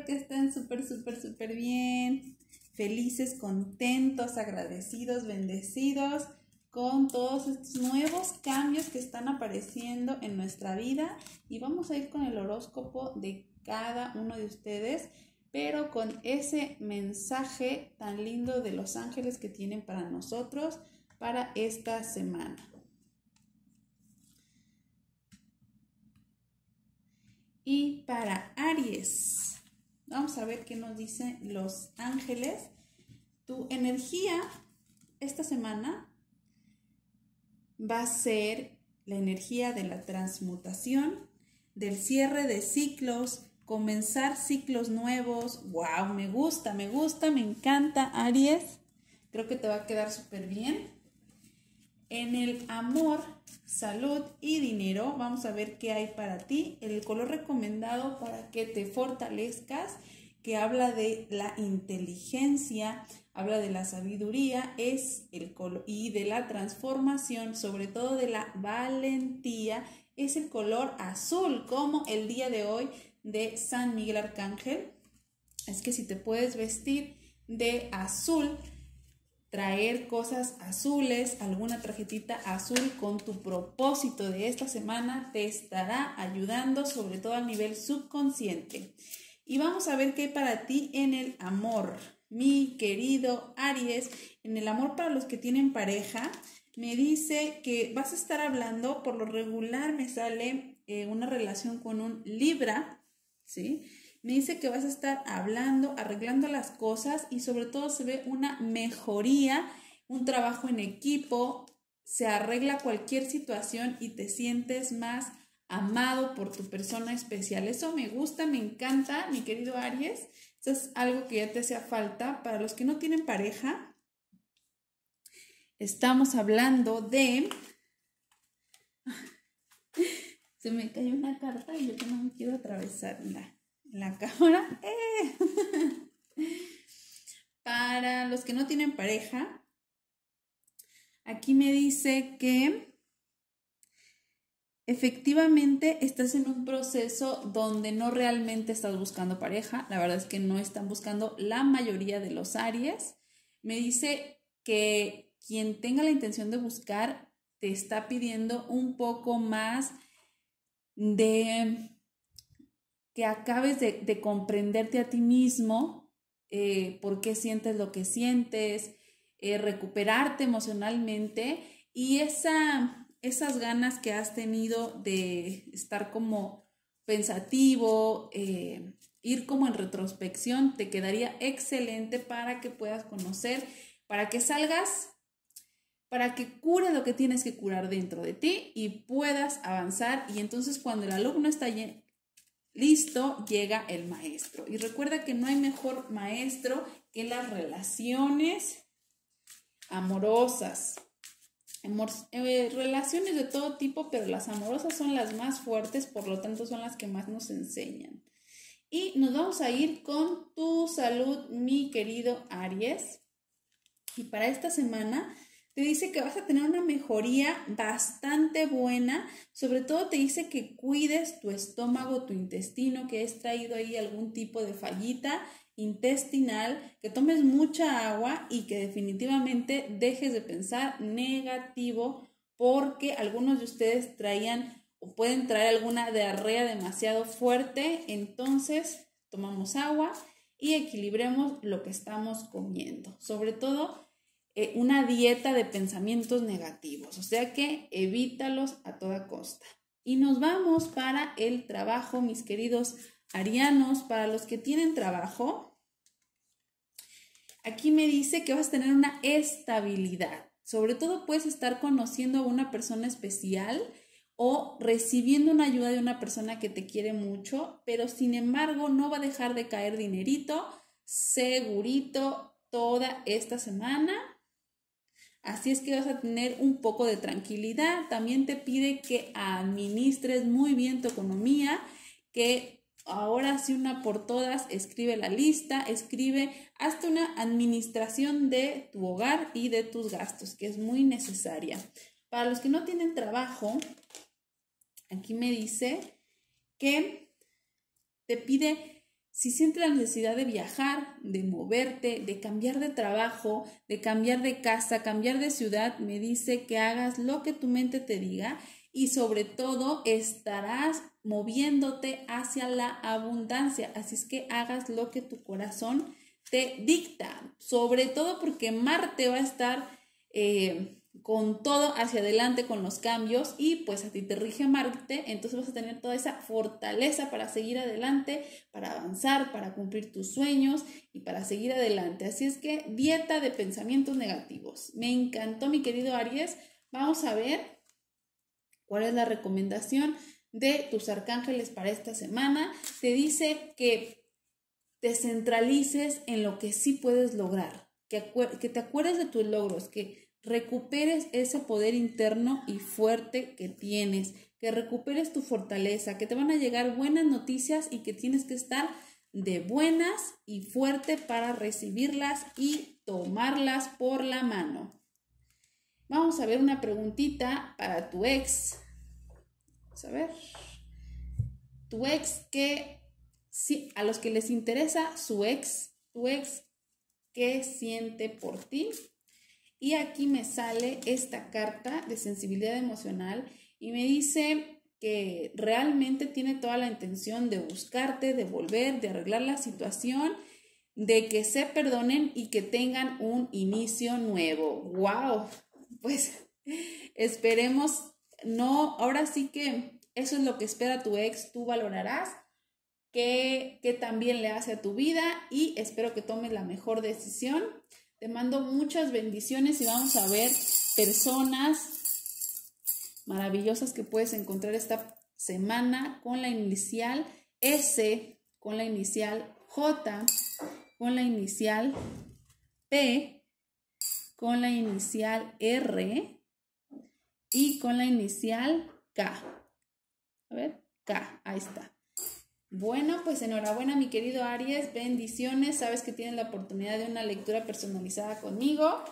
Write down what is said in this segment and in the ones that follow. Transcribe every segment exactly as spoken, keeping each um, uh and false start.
espero que estén súper, súper, súper bien, felices, contentos, agradecidos, bendecidos con todos estos nuevos cambios que están apareciendo en nuestra vida. Y vamos a ir con el horóscopo de cada uno de ustedes, pero con ese mensaje tan lindo de los ángeles que tienen para nosotros para esta semana. Y para Aries, vamos a ver qué nos dicen los ángeles. Tu energía esta semana va a ser la energía de la transmutación, del cierre de ciclos, comenzar ciclos nuevos. ¡Wow! Me gusta, me gusta, me encanta, Aries. Creo que te va a quedar súper bien. En el amor, salud y dinero, vamos a ver qué hay para ti. El color recomendado para que te fortalezcas, que habla de la inteligencia, habla de la sabiduría, es el color y de la transformación, sobre todo de la valentía, es el color azul, como el día de hoy de San Miguel Arcángel. Es que si te puedes vestir de azul, traer cosas azules, alguna tarjetita azul con tu propósito de esta semana, te estará ayudando, sobre todo a nivel subconsciente. Y vamos a ver qué hay para ti en el amor, mi querido Aries. En el amor, para los que tienen pareja, me dice que vas a estar hablando, por lo regular me sale eh, una relación con un Libra, ¿sí? Me dice que vas a estar hablando, arreglando las cosas y sobre todo se ve una mejoría, un trabajo en equipo, se arregla cualquier situación y te sientes más amado por tu persona especial. Eso me gusta, me encanta, mi querido Aries. Eso es algo que ya te hacía falta. Para los que no tienen pareja, estamos hablando de... Se me cayó una carta y yo que no me quiero atravesar la, la cámara. ¡Eh! Para los que no tienen pareja, aquí me dice que efectivamente estás en un proceso donde no realmente estás buscando pareja. La verdad es que no están buscando la mayoría de los Aries. Me dice que quien tenga la intención de buscar te está pidiendo un poco más de que acabes de, de comprenderte a ti mismo, eh, por qué sientes lo que sientes, eh, recuperarte emocionalmente y esa, esas ganas que has tenido de estar como pensativo, eh, ir como en retrospección, te quedaría excelente para que puedas conocer, para que salgas, para que cures lo que tienes que curar dentro de ti y puedas avanzar. Y entonces cuando el alumno está listo, llega el maestro. Y recuerda que no hay mejor maestro que las relaciones amorosas. Amor, eh, relaciones de todo tipo, pero las amorosas son las más fuertes, por lo tanto son las que más nos enseñan. Y nos vamos a ir con tu salud, mi querido Aries. Y para esta semana te dice que vas a tener una mejoría bastante buena. Sobre todo te dice que cuides tu estómago, tu intestino, que has traído ahí algún tipo de fallita intestinal, que tomes mucha agua y que definitivamente dejes de pensar negativo, porque algunos de ustedes traían o pueden traer alguna diarrea demasiado fuerte. Entonces tomamos agua y equilibremos lo que estamos comiendo. Sobre todo Eh, una dieta de pensamientos negativos, o sea que evítalos a toda costa. Y nos vamos para el trabajo, mis queridos arianos. Para los que tienen trabajo, aquí me dice que vas a tener una estabilidad. Sobre todo puedes estar conociendo a una persona especial o recibiendo una ayuda de una persona que te quiere mucho, pero sin embargo no va a dejar de caer dinerito segurito toda esta semana. Así es que vas a tener un poco de tranquilidad. También te pide que administres muy bien tu economía, que ahora sí una por todas escribe la lista, escribe, hazte una administración de tu hogar y de tus gastos, que es muy necesaria. Para los que no tienen trabajo, aquí me dice que te pide Si sientes la necesidad de viajar, de moverte, de cambiar de trabajo, de cambiar de casa, cambiar de ciudad, me dice que hagas lo que tu mente te diga y sobre todo estarás moviéndote hacia la abundancia. Así es que hagas lo que tu corazón te dicta, sobre todo porque Marte va a estar eh, con todo hacia adelante con los cambios y pues a ti te rige Marte, entonces vas a tener toda esa fortaleza para seguir adelante, para avanzar, para cumplir tus sueños y para seguir adelante. Así es que dieta de pensamientos negativos. Me encantó, mi querido Aries. Vamos a ver cuál es la recomendación de tus arcángeles para esta semana. Te dice que te centralices en lo que sí puedes lograr, que, que te acuerdes de tus logros, que recuperes ese poder interno y fuerte que tienes, que recuperes tu fortaleza, que te van a llegar buenas noticias y que tienes que estar de buenas y fuerte para recibirlas y tomarlas por la mano. Vamos a ver una preguntita para tu ex. Vamos a ver. Tu ex que, sí, a los que les interesa su ex, tu ex, ¿qué siente por ti? Y aquí me sale esta carta de sensibilidad emocional y me dice que realmente tiene toda la intención de buscarte, de volver, de arreglar la situación, de que se perdonen y que tengan un inicio nuevo. ¡Wow! Pues esperemos, no, ahora sí que eso es lo que espera tu ex, tú valorarás qué, qué también le hace a tu vida y espero que tomes la mejor decisión. Te mando muchas bendiciones y vamos a ver personas maravillosas que puedes encontrar esta semana con la inicial S, con la inicial J, con la inicial P, con la inicial R y con la inicial K. A ver, K, ahí está. Bueno, pues enhorabuena, mi querido Aries, bendiciones, sabes que tienes la oportunidad de una lectura personalizada conmigo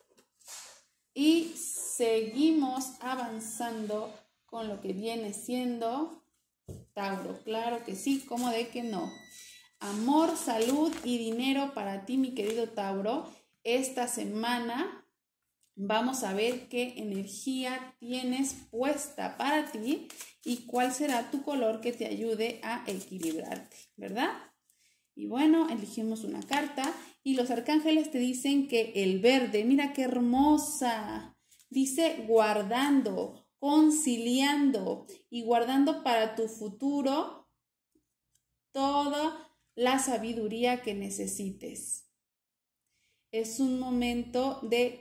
y seguimos avanzando con lo que viene siendo Tauro, claro que sí, ¿cómo de que no? Amor, salud y dinero para ti, mi querido Tauro, esta semana vamos a ver qué energía tienes puesta para ti y cuál será tu color que te ayude a equilibrarte, ¿verdad? Y bueno, elegimos una carta y los arcángeles te dicen que el verde, mira qué hermosa, dice guardando, conciliando y guardando para tu futuro toda la sabiduría que necesites. Es un momento de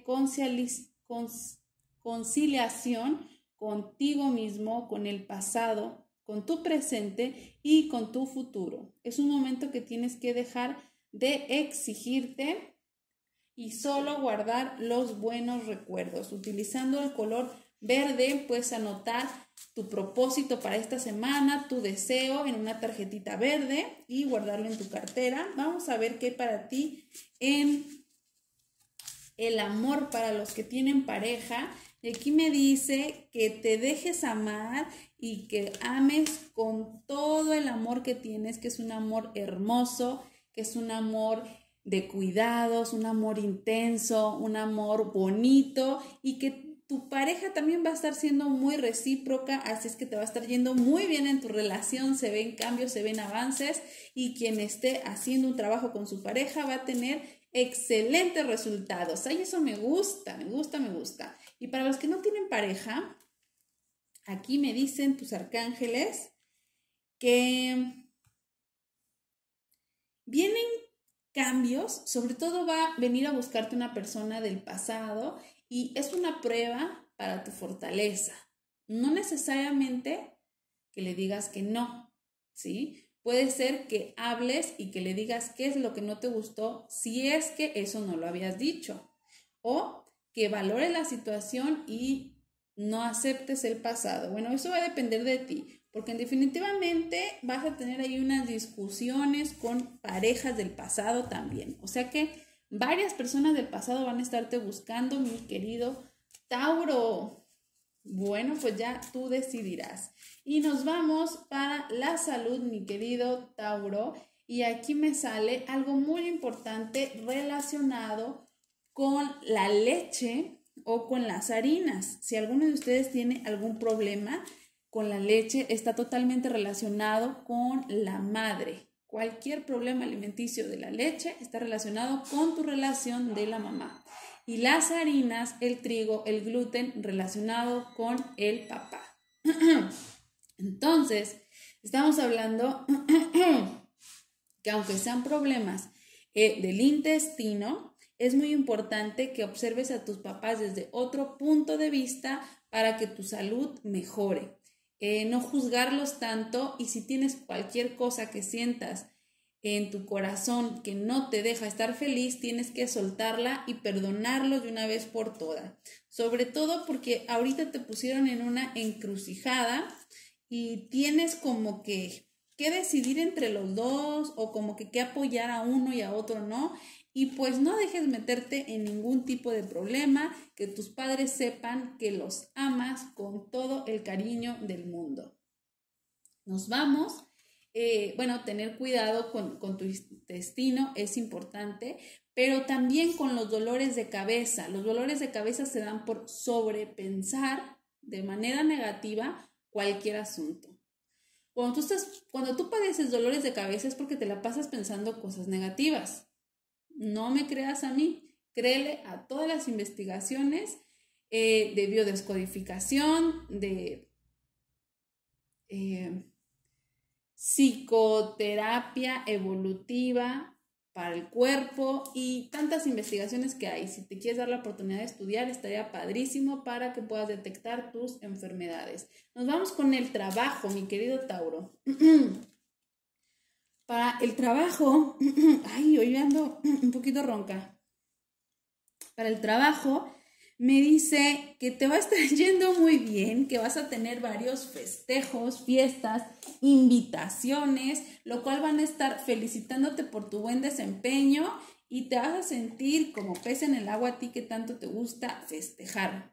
conciliación contigo mismo, con el pasado, con tu presente y con tu futuro. Es un momento que tienes que dejar de exigirte y solo guardar los buenos recuerdos. Utilizando el color verde puedes anotar tu propósito para esta semana, tu deseo en una tarjetita verde y guardarlo en tu cartera. Vamos a ver qué para ti en el amor para los que tienen pareja. Y aquí me dice que te dejes amar y que ames con todo el amor que tienes, que es un amor hermoso, que es un amor de cuidados, un amor intenso, un amor bonito y que tu pareja también va a estar siendo muy recíproca, así es que te va a estar yendo muy bien en tu relación, se ven cambios, se ven avances y quien esté haciendo un trabajo con su pareja va a tener excelentes resultados. Ay, eso me gusta, me gusta, me gusta. Y para los que no tienen pareja, aquí me dicen tus arcángeles que vienen cambios, sobre todo va a venir a buscarte una persona del pasado y es una prueba para tu fortaleza. No necesariamente que le digas que no, ¿sí? Puede ser que hables y que le digas qué es lo que no te gustó si es que eso no lo habías dicho. O que valores la situación y no aceptes el pasado. Bueno, eso va a depender de ti, porque definitivamente vas a tener ahí unas discusiones con parejas del pasado también. O sea que varias personas del pasado van a estarte buscando, mi querido Tauro. Bueno, pues ya tú decidirás. Y nos vamos para la salud, mi querido Tauro. Y aquí me sale algo muy importante relacionado con la leche o con las harinas. Si alguno de ustedes tiene algún problema con la leche, está totalmente relacionado con la madre. Cualquier problema alimenticio de la leche está relacionado con tu relación de la mamá. Y las harinas, el trigo, el gluten, relacionado con el papá. Entonces, estamos hablando que aunque sean problemas eh, del intestino, es muy importante que observes a tus papás desde otro punto de vista para que tu salud mejore. Eh, no juzgarlos tanto, y si tienes cualquier cosa que sientas en tu corazón que no te deja estar feliz, tienes que soltarla y perdonarlo de una vez por todas. Sobre todo porque ahorita te pusieron en una encrucijada y tienes como que, que decidir entre los dos, o como que, que apoyar a uno y a otro no. Y pues no dejes meterte en ningún tipo de problema, que tus padres sepan que los amas con todo el cariño del mundo. Nos vamos. Eh, bueno, tener cuidado con, con tu intestino es importante, pero también con los dolores de cabeza. Los dolores de cabeza se dan por sobrepensar de manera negativa cualquier asunto. Cuando tú, estás, cuando tú padeces dolores de cabeza es porque te la pasas pensando cosas negativas. No me creas a mí, créele a todas las investigaciones eh, de biodescodificación, de eh, psicoterapia evolutiva para el cuerpo y tantas investigaciones que hay. Si te quieres dar la oportunidad de estudiar, estaría padrísimo para que puedas detectar tus enfermedades. Nos vamos con el trabajo, mi querido Tauro. Para el trabajo, ay, hoy ando un poquito ronca. Para el trabajo, me dice que te va a estar yendo muy bien, que vas a tener varios festejos, fiestas, invitaciones, lo cual van a estar felicitándote por tu buen desempeño y te vas a sentir como pez en el agua a ti que tanto te gusta festejar.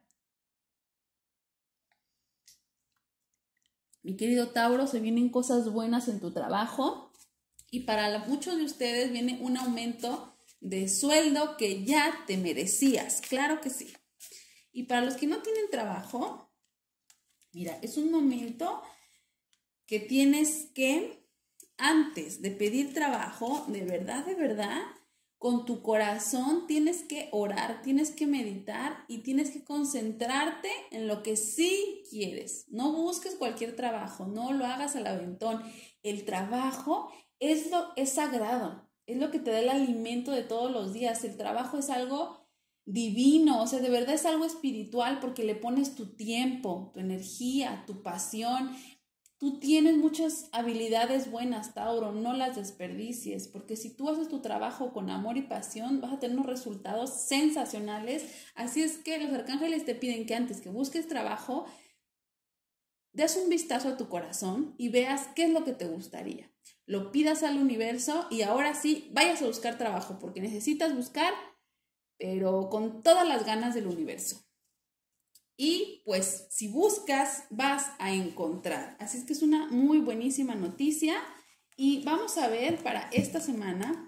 Mi querido Tauro, se vienen cosas buenas en tu trabajo. Y para muchos de ustedes viene un aumento de sueldo que ya te merecías, claro que sí. Y para los que no tienen trabajo, mira, es un momento que tienes que, antes de pedir trabajo, de verdad, de verdad, con tu corazón tienes que orar, tienes que meditar y tienes que concentrarte en lo que sí quieres. No busques cualquier trabajo, no lo hagas al aventón. El trabajo Es, lo, es sagrado, es lo que te da el alimento de todos los días. El trabajo es algo divino, o sea, de verdad es algo espiritual porque le pones tu tiempo, tu energía, tu pasión. Tú tienes muchas habilidades buenas, Tauro, no las desperdicies, porque si tú haces tu trabajo con amor y pasión, vas a tener unos resultados sensacionales. Así es que los arcángeles te piden que antes que busques trabajo, des un vistazo a tu corazón y veas qué es lo que te gustaría. Lo pidas al universo y ahora sí, vayas a buscar trabajo porque necesitas buscar, pero con todas las ganas del universo. Y pues si buscas, vas a encontrar. Así es que es una muy buenísima noticia. Y vamos a ver para esta semana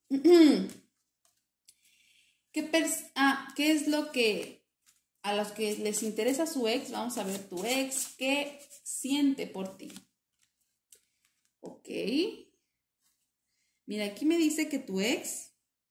qué, ah, qué es lo que a los que les interesa su ex. Vamos a ver tu ex, qué siente por ti. Ok. Mira, aquí me dice que tu ex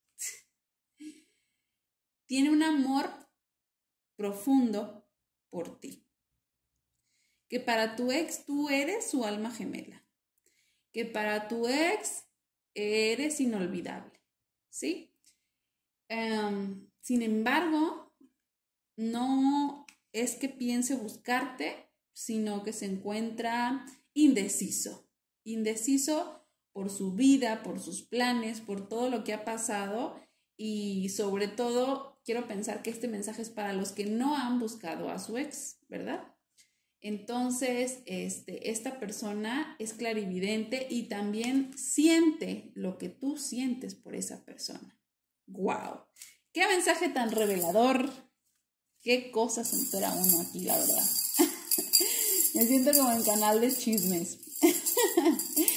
tiene un amor profundo por ti. Que para tu ex tú eres su alma gemela. Que para tu ex eres inolvidable. ¿Sí? Um, sin embargo, no es que piense buscarte, sino que se encuentra indeciso. Indeciso por su vida, por sus planes, por todo lo que ha pasado y sobre todo quiero pensar que este mensaje es para los que no han buscado a su ex, ¿verdad? Entonces, este, esta persona es clarividente y también siente lo que tú sientes por esa persona. ¡Wow! ¡Qué mensaje tan revelador! ¡Qué cosas se entera uno aquí, la verdad! Me siento como en canal de chismes.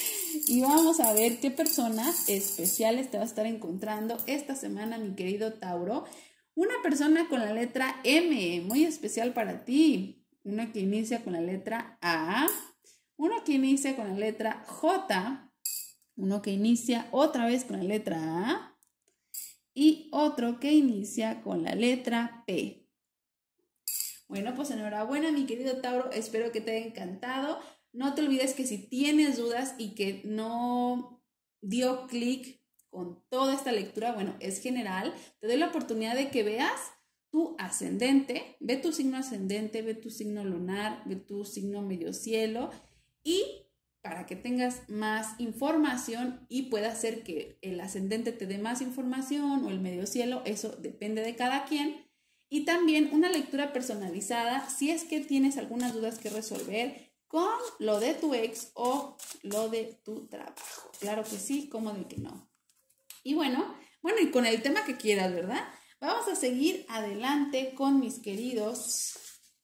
Y vamos a ver qué personas especiales te va a estar encontrando esta semana, mi querido Tauro. Una persona con la letra M, muy especial para ti. Una que inicia con la letra A. Uno que inicia con la letra J. Uno que inicia otra vez con la letra A. Y otro que inicia con la letra P. Bueno, pues enhorabuena, mi querido Tauro. Espero que te haya encantado. No te olvides que si tienes dudas y que no dio clic con toda esta lectura, bueno, es general, te doy la oportunidad de que veas tu ascendente, ve tu signo ascendente, ve tu signo lunar, ve tu signo medio cielo y para que tengas más información y pueda ser que el ascendente te dé más información o el medio cielo, eso depende de cada quien. Y también una lectura personalizada si es que tienes algunas dudas que resolver con lo de tu ex o lo de tu trabajo. Claro que sí, ¿cómo de que no? Y bueno, bueno, y con el tema que quieras, ¿verdad? Vamos a seguir adelante con mis queridos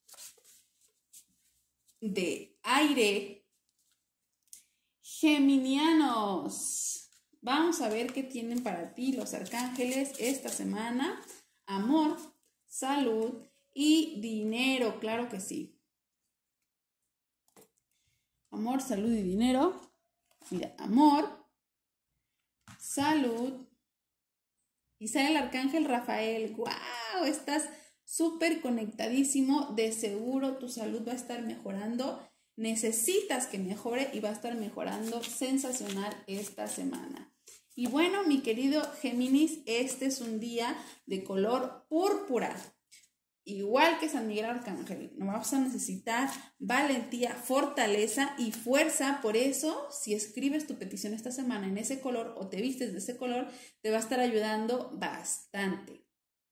de aire geminianos. Vamos a ver qué tienen para ti los arcángeles esta semana. Amor, salud y dinero, claro que sí. Amor, salud y dinero. Mira, amor, salud. Y sale el arcángel Rafael. ¡Wow! Estás súper conectadísimo. De seguro tu salud va a estar mejorando. Necesitas que mejore y va a estar mejorando sensacional esta semana. Y bueno, mi querido Géminis, este es un día de color púrpura. Igual que San Miguel Arcángel, nos vamos a necesitar valentía, fortaleza y fuerza. Por eso, si escribes tu petición esta semana en ese color o te vistes de ese color, te va a estar ayudando bastante.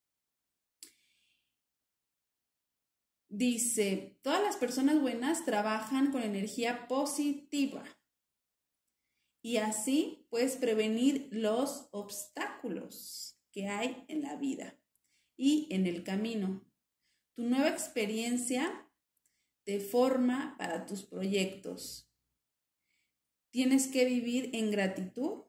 Dice, todas las personas buenas trabajan con energía positiva y así puedes prevenir los obstáculos que hay en la vida y en el camino. Tu nueva experiencia te forma para tus proyectos. Tienes que vivir en gratitud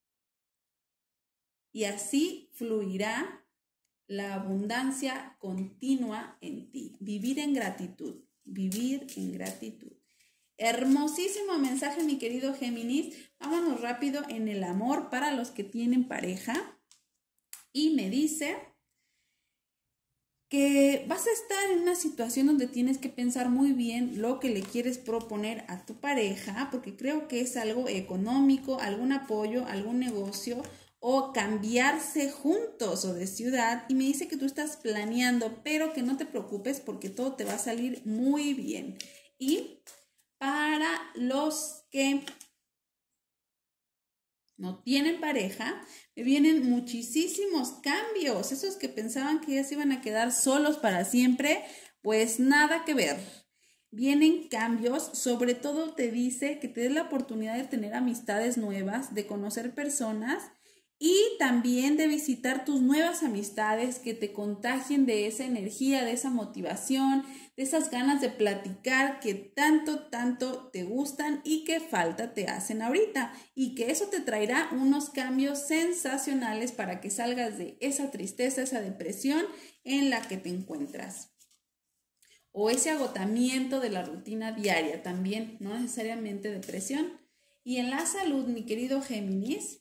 y así fluirá la abundancia continua en ti. Vivir en gratitud, vivir en gratitud. Hermosísimo mensaje, mi querido Géminis. Vámonos rápido en el amor para los que tienen pareja. Y me dice que vas a estar en una situación donde tienes que pensar muy bien lo que le quieres proponer a tu pareja, porque creo que es algo económico, algún apoyo, algún negocio o cambiarse juntos o de ciudad. Y me dice que tú estás planeando, pero que no te preocupes porque todo te va a salir muy bien. Y para los que no tienen pareja, vienen muchísimos cambios. Esos que pensaban que ya se iban a quedar solos para siempre, pues nada que ver. Vienen cambios, sobre todo te dice que te des la oportunidad de tener amistades nuevas, de conocer personas y también de visitar tus nuevas amistades que te contagien de esa energía, de esa motivación, de esas ganas de platicar que tanto, tanto te gustan y que falta te hacen ahorita. Y que eso te traerá unos cambios sensacionales para que salgas de esa tristeza, esa depresión en la que te encuentras. O ese agotamiento de la rutina diaria también, no necesariamente depresión. Y en la salud, mi querido Géminis,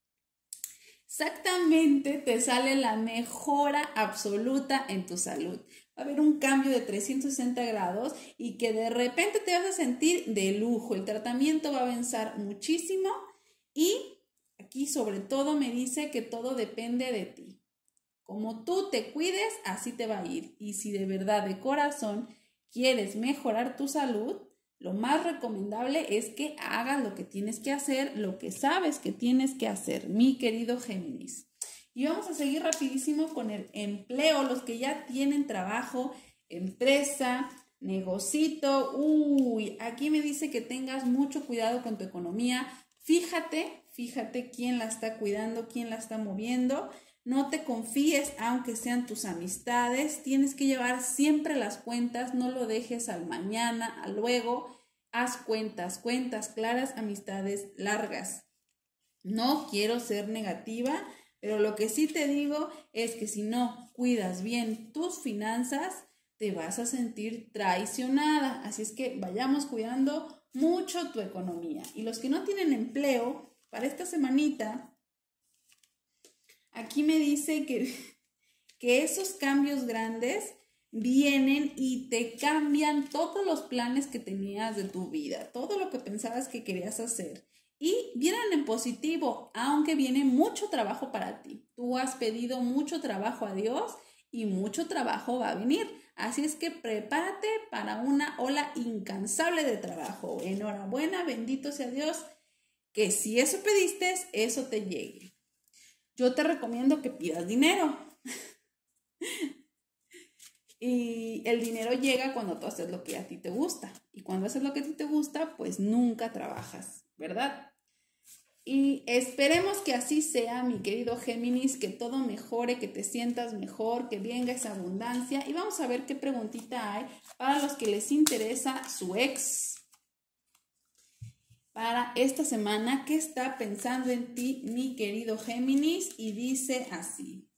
exactamente te sale la mejora absoluta en tu salud. Va a haber un cambio de trescientos sesenta grados y que de repente te vas a sentir de lujo. El tratamiento va a avanzar muchísimo y aquí sobre todo me dice que todo depende de ti. Como tú te cuides, así te va a ir. Y si de verdad, de corazón, quieres mejorar tu salud, lo más recomendable es que hagas lo que tienes que hacer, lo que sabes que tienes que hacer, mi querido Géminis. Y vamos a seguir rapidísimo con el empleo, los que ya tienen trabajo, empresa, negocito. Uy, aquí me dice que tengas mucho cuidado con tu economía. Fíjate, fíjate quién la está cuidando, quién la está moviendo. No te confíes, aunque sean tus amistades. Tienes que llevar siempre las cuentas, no lo dejes al mañana, al luego. Haz cuentas, cuentas claras, amistades largas. No quiero ser negativa, pero lo que sí te digo es que si no cuidas bien tus finanzas, te vas a sentir traicionada. Así es que vayamos cuidando mucho tu economía. Y los que no tienen empleo, para esta semanita, aquí me dice que, que esos cambios grandes vienen y te cambian todos los planes que tenías de tu vida, todo lo que pensabas que querías hacer. Y vienen en positivo, aunque viene mucho trabajo para ti. Tú has pedido mucho trabajo a Dios y mucho trabajo va a venir. Así es que prepárate para una ola incansable de trabajo. Enhorabuena, bendito sea Dios, que si eso pediste, eso te llegue. Yo te recomiendo que pidas dinero. Y el dinero llega cuando tú haces lo que a ti te gusta. Y cuando haces lo que a ti te gusta, pues nunca trabajas, ¿verdad? Y esperemos que así sea, mi querido Géminis, que todo mejore, que te sientas mejor, que venga esa abundancia. Y vamos a ver qué preguntita hay para los que les interesa su ex. Para esta semana, ¿qué está pensando en ti, mi querido Géminis? Y dice así.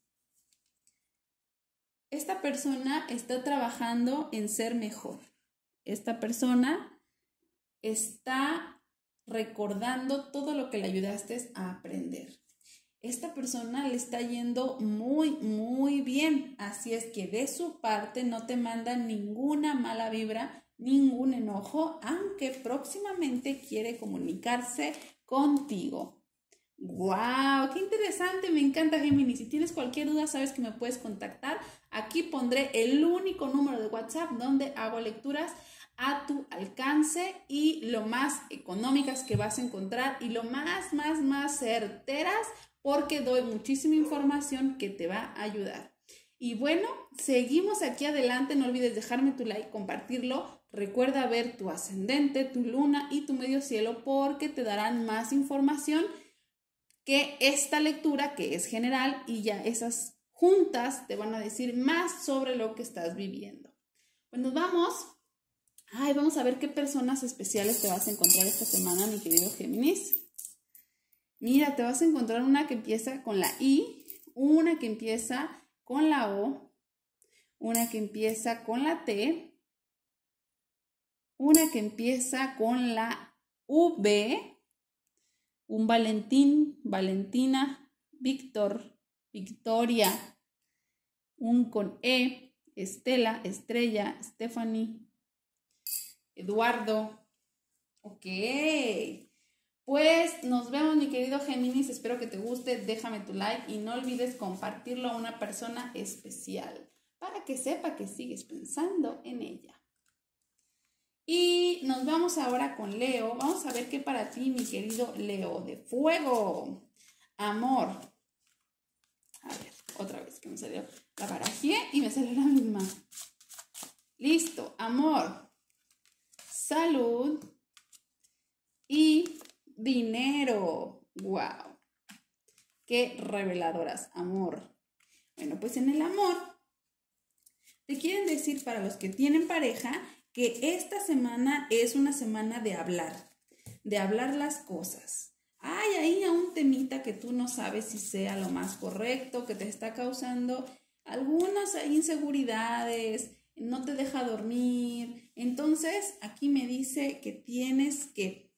Esta persona está trabajando en ser mejor. Esta persona está recordando todo lo que le ayudaste a aprender. Esta persona le está yendo muy, muy bien. Así es que de su parte no te manda ninguna mala vibra, ningún enojo, aunque próximamente quiere comunicarse contigo. ¡Wow! ¡Qué interesante! Me encanta, Géminis. Si tienes cualquier duda, sabes que me puedes contactar. Aquí pondré el único número de WhatsApp donde hago lecturas a tu alcance y lo más económicas que vas a encontrar y lo más, más, más certeras, porque doy muchísima información que te va a ayudar. Y bueno, seguimos aquí adelante. No olvides dejarme tu like, compartirlo. Recuerda ver tu ascendente, tu luna y tu medio cielo, porque te darán más información que esta lectura, que es general, y ya esas juntas te van a decir más sobre lo que estás viviendo. Pues nos vamos. Ay, vamos a ver qué personas especiales te vas a encontrar esta semana, mi querido Géminis. Mira, te vas a encontrar una que empieza con la I, una que empieza con la O, una que empieza con la T, una que empieza con la V, un Valentín, Valentina, Víctor, Victoria, un con E, Estela, Estrella, Stephanie, Eduardo. Ok, pues nos vemos, mi querido Géminis. Espero que te guste. Déjame tu like y no olvides compartirlo a una persona especial para que sepa que sigues pensando en ella. Y nos vamos ahora con Leo. Vamos a ver qué para ti, mi querido Leo de Fuego. Amor. A ver, otra vez que me salió la barajé y me salió la misma. Listo. Amor, salud y dinero. ¡Wow! ¡Qué reveladoras! Amor. Bueno, pues en el amor te quieren decir, para los que tienen pareja, que esta semana es una semana de hablar, de hablar las cosas. Hay ahí a un temita que tú no sabes si sea lo más correcto, que te está causando algunas inseguridades, no te deja dormir. Entonces, aquí me dice que tienes que,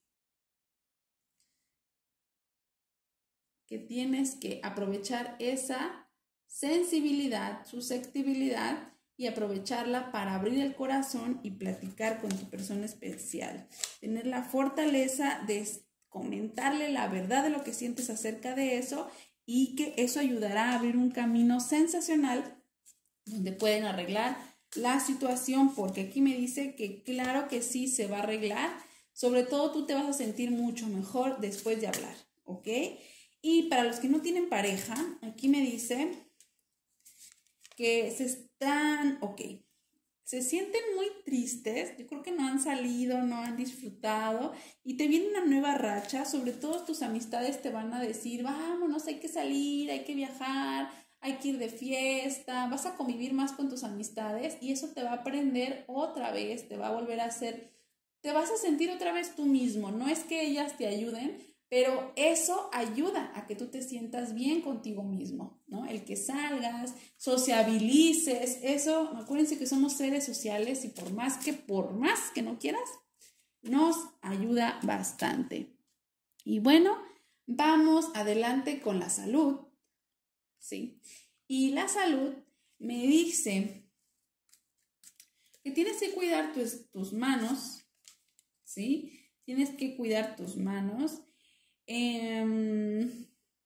que tienes que aprovechar esa sensibilidad, susceptibilidad, y aprovecharla para abrir el corazón y platicar con tu persona especial. Tener la fortaleza de comentarle la verdad de lo que sientes acerca de eso, y que eso ayudará a abrir un camino sensacional donde pueden arreglar la situación, porque aquí me dice que claro que sí se va a arreglar. Sobre todo tú te vas a sentir mucho mejor después de hablar, ¿ok? Y para los que no tienen pareja, aquí me dice que se están, ok, se sienten muy tristes. Yo creo que no han salido, no han disfrutado y te viene una nueva racha. Sobre todo tus amistades te van a decir, vámonos, hay que salir, hay que viajar, hay que ir de fiesta, vas a convivir más con tus amistades y eso te va a prender otra vez, te va a volver a hacer te vas a sentir otra vez tú mismo. No es que ellas te ayuden, pero eso ayuda a que tú te sientas bien contigo mismo, ¿no? El que salgas, sociabilices, eso, acuérdense que somos seres sociales y por más que, por más que no quieras, nos ayuda bastante. Y bueno, vamos adelante con la salud, ¿sí? Y la salud me dice que tienes que cuidar tus, tus manos, ¿sí? Tienes que cuidar tus manos. Eh,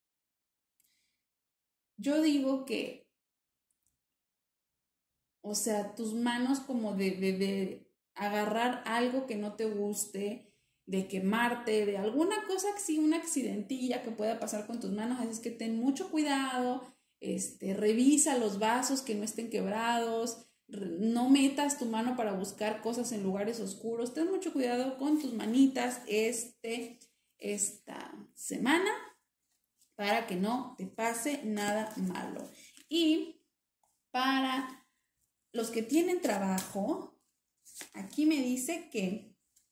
yo digo que, o sea, tus manos como de, de, de agarrar algo que no te guste, de quemarte, de alguna cosa, sí, una accidentilla que pueda pasar con tus manos, así es que ten mucho cuidado, este, revisa los vasos que no estén quebrados, no metas tu mano para buscar cosas en lugares oscuros, ten mucho cuidado con tus manitas este, esta semana para que no te pase nada malo. Y para los que tienen trabajo, aquí me dice que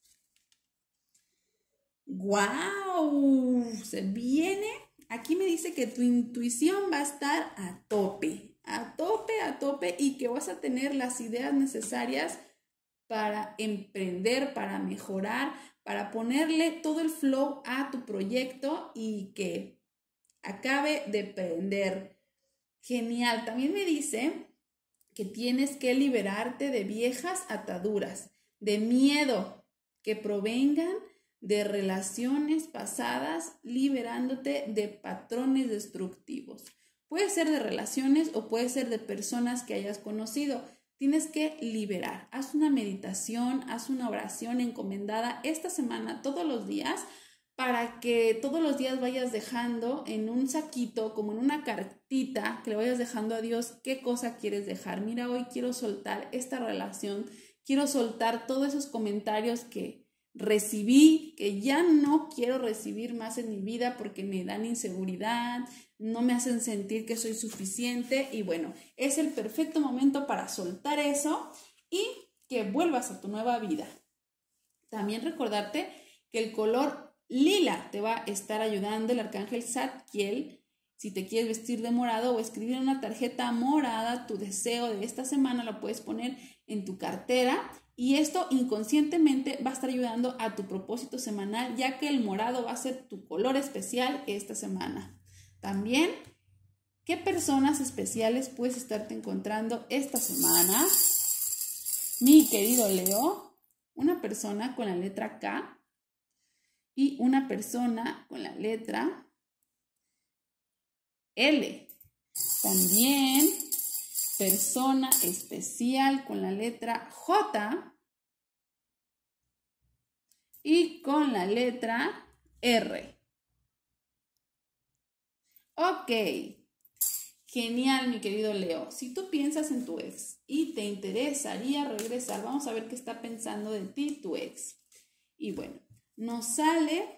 ¡guau! Se viene, aquí me dice que tu intuición va a estar a tope, a tope, a tope y que vas a tener las ideas necesarias para emprender, para mejorar, para ponerle todo el flow a tu proyecto y que acabe de prender. Genial. También me dice que tienes que liberarte de viejas ataduras, de miedo que provengan de relaciones pasadas, liberándote de patrones destructivos. Puede ser de relaciones o puede ser de personas que hayas conocido. Tienes que liberar. Haz una meditación, haz una oración encomendada esta semana todos los días para que todos los días vayas dejando en un saquito, como en una cartita, que le vayas dejando a Dios qué cosa quieres dejar. Mira, hoy quiero soltar esta relación, quiero soltar todos esos comentarios que recibí, que ya no quiero recibir más en mi vida porque me dan inseguridad, no me hacen sentir que soy suficiente y bueno, es el perfecto momento para soltar eso y que vuelvas a tu nueva vida. También recordarte que el color lila te va a estar ayudando, el arcángel Zadkiel. Si te quieres vestir de morado o escribir en una tarjeta morada tu deseo de esta semana, lo puedes poner en tu cartera. Y esto inconscientemente va a estar ayudando a tu propósito semanal, ya que el morado va a ser tu color especial esta semana. También, ¿qué personas especiales puedes estarte encontrando esta semana? Mi querido Leo, una persona con la letra K y una persona con la letra L. También persona especial con la letra J y con la letra R. Ok, genial, mi querido Leo. Si tú piensas en tu ex y te interesaría regresar, vamos a ver qué está pensando de ti tu ex. Y bueno, nos sale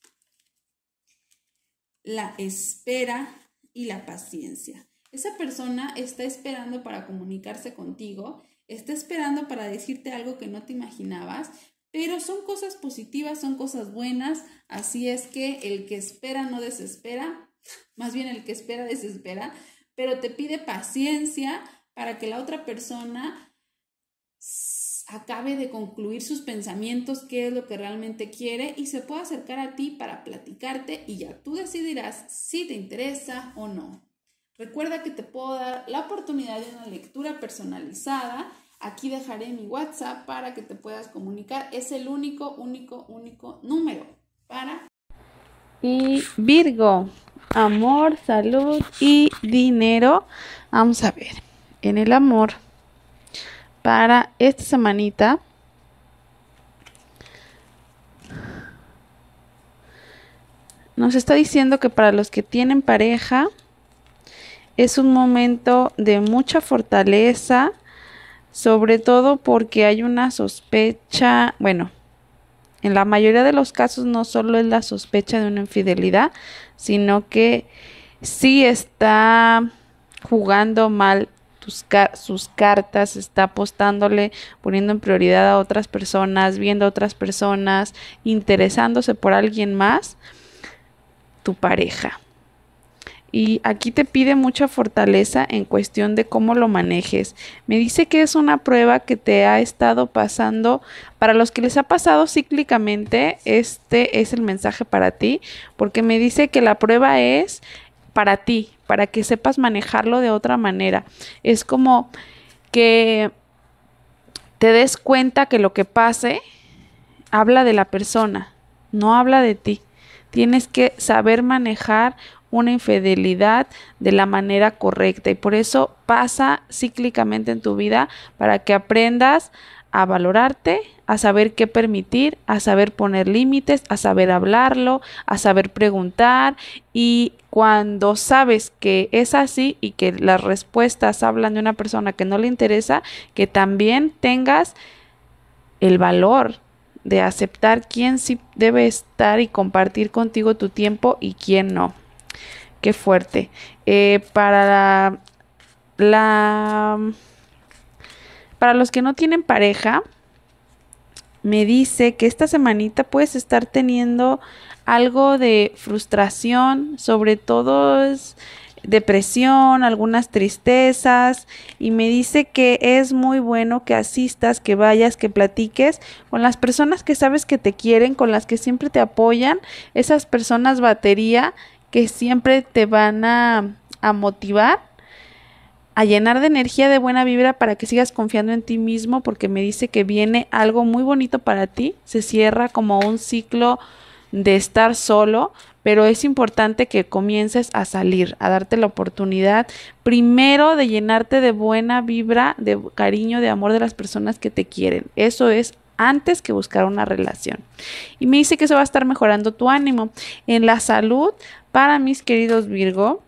la espera y la paciencia. Esa persona está esperando para comunicarse contigo, está esperando para decirte algo que no te imaginabas, pero son cosas positivas, son cosas buenas, así es que el que espera no desespera, más bien el que espera desespera, pero te pide paciencia para que la otra persona acabe de concluir sus pensamientos, qué es lo que realmente quiere y se pueda acercar a ti para platicarte y ya tú decidirás si te interesa o no. Recuerda que te puedo dar la oportunidad de una lectura personalizada. Aquí dejaré mi WhatsApp para que te puedas comunicar. Es el único, único, único número para... Y Virgo, amor, salud y dinero. Vamos a ver, en el amor, para esta semanita, nos está diciendo que para los que tienen pareja, es un momento de mucha fortaleza, sobre todo porque hay una sospecha, bueno, en la mayoría de los casos no solo es la sospecha de una infidelidad, sino que sí está jugando mal tu sus, car sus cartas, está apostándole, poniendo en prioridad a otras personas, viendo a otras personas, interesándose por alguien más, tu pareja. Y aquí te pide mucha fortaleza en cuestión de cómo lo manejes. Me dice que es una prueba que te ha estado pasando. Para los que les ha pasado cíclicamente, este es el mensaje para ti, porque me dice que la prueba es para ti, para que sepas manejarlo de otra manera. Es como que te des cuenta que lo que pase habla de la persona, no habla de ti. Tienes que saber manejar una infidelidad de la manera correcta y por eso pasa cíclicamente en tu vida, para que aprendas a valorarte, a saber qué permitir, a saber poner límites, a saber hablarlo, a saber preguntar. Y cuando sabes que es así y que las respuestas hablan de una persona que no le interesa, que también tengas el valor de aceptar quién sí debe estar y compartir contigo tu tiempo y quién no. Qué fuerte. Eh, para la, la, para los que no tienen pareja, me dice que esta semanita puedes estar teniendo algo de frustración, sobre todo es depresión, algunas tristezas, y me dice que es muy bueno que asistas, que vayas, que platiques con las personas que sabes que te quieren, con las que siempre te apoyan, esas personas batería que siempre te van a, a motivar, a llenar de energía, de buena vibra, para que sigas confiando en ti mismo, porque me dice que viene algo muy bonito para ti. Se cierra como un ciclo de estar solo, pero es importante que comiences a salir, a darte la oportunidad, primero de llenarte de buena vibra, de cariño, de amor de las personas que te quieren. Eso es antes que buscar una relación. Y me dice que eso va a estar mejorando tu ánimo. En la salud, para mis queridos Virgo,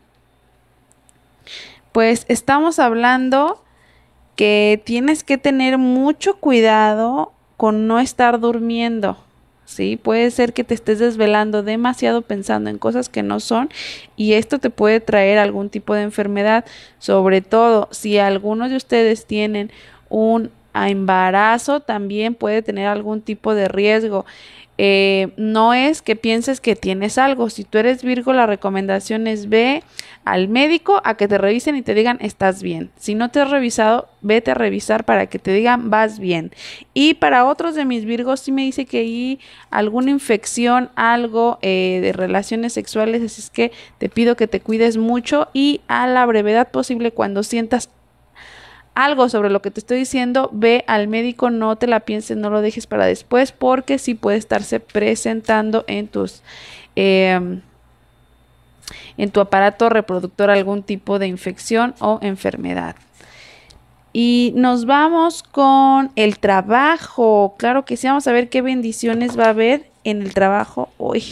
pues estamos hablando que tienes que tener mucho cuidado con no estar durmiendo, ¿sí? Puede ser que te estés desvelando demasiado pensando en cosas que no son, y esto te puede traer algún tipo de enfermedad, sobre todo si algunos de ustedes tienen un embarazo, también puede tener algún tipo de riesgo. Eh, no es que pienses que tienes algo. Si tú eres Virgo, la recomendación es ve al médico a que te revisen y te digan estás bien. Si no te has revisado, vete a revisar para que te digan vas bien. Y para otros de mis Virgos sí me dice que hay alguna infección, algo eh, de relaciones sexuales, así es que te pido que te cuides mucho y a la brevedad posible, cuando sientas algo sobre lo que te estoy diciendo, ve al médico, no te la pienses, no lo dejes para después, porque sí puede estarse presentando en tus eh, en tu aparato reproductor algún tipo de infección o enfermedad. Y nos vamos con el trabajo. Claro que sí, vamos a ver qué bendiciones va a haber en el trabajo hoy.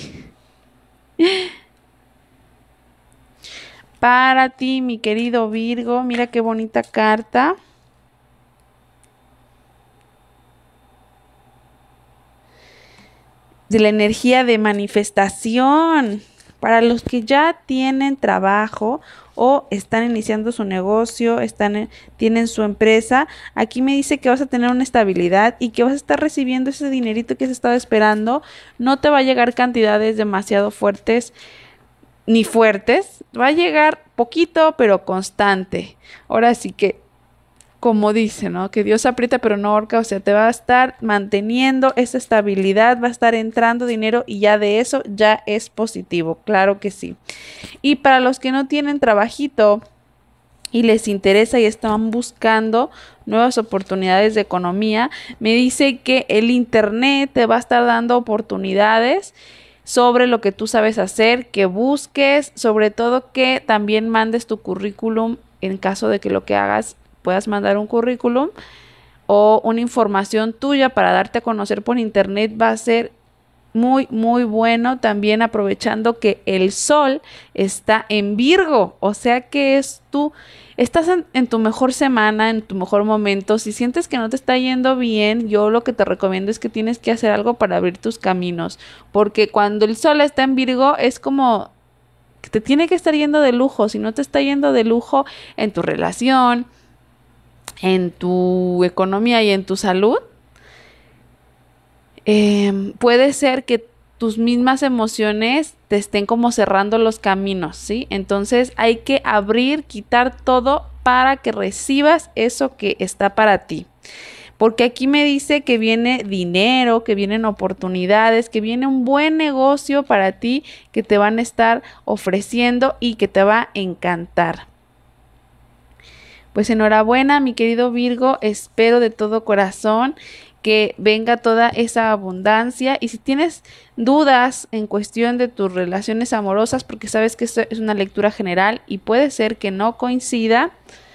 Para ti, mi querido Virgo, mira qué bonita carta. De la energía de manifestación. Para los que ya tienen trabajo o están iniciando su negocio, están en, tienen su empresa, aquí me dice que vas a tener una estabilidad y que vas a estar recibiendo ese dinerito que has estado esperando. No te va a llegar cantidades demasiado fuertes ni fuertes, va a llegar poquito pero constante. Ahora sí que, como dice, ¿no? Que Dios aprieta pero no ahorca, o sea, te va a estar manteniendo esa estabilidad, va a estar entrando dinero y ya de eso ya es positivo, claro que sí. Y para los que no tienen trabajito y les interesa y están buscando nuevas oportunidades de economía, me dice que el internet te va a estar dando oportunidades sobre lo que tú sabes hacer, que busques, sobre todo que también mandes tu currículum en caso de que lo que hagas puedas mandar un currículum o una información tuya para darte a conocer por internet. Va a ser muy, muy bueno, también aprovechando que el sol está en Virgo, o sea que es tú, estás en, en tu mejor semana, en tu mejor momento. Si sientes que no te está yendo bien, yo lo que te recomiendo es que tienes que hacer algo para abrir tus caminos, porque cuando el sol está en Virgo es como que te tiene que estar yendo de lujo. Si no te está yendo de lujo en tu relación, en tu economía y en tu salud, eh, puede ser que tus mismas emociones te estén como cerrando los caminos, ¿sí? Entonces hay que abrir, quitar todo para que recibas eso que está para ti. Porque aquí me dice que viene dinero, que vienen oportunidades, que viene un buen negocio para ti que te van a estar ofreciendo y que te va a encantar. Pues enhorabuena, mi querido Virgo, espero de todo corazón que venga toda esa abundancia. Y si tienes dudas en cuestión de tus relaciones amorosas, porque sabes que esto es una lectura general y puede ser que no coincida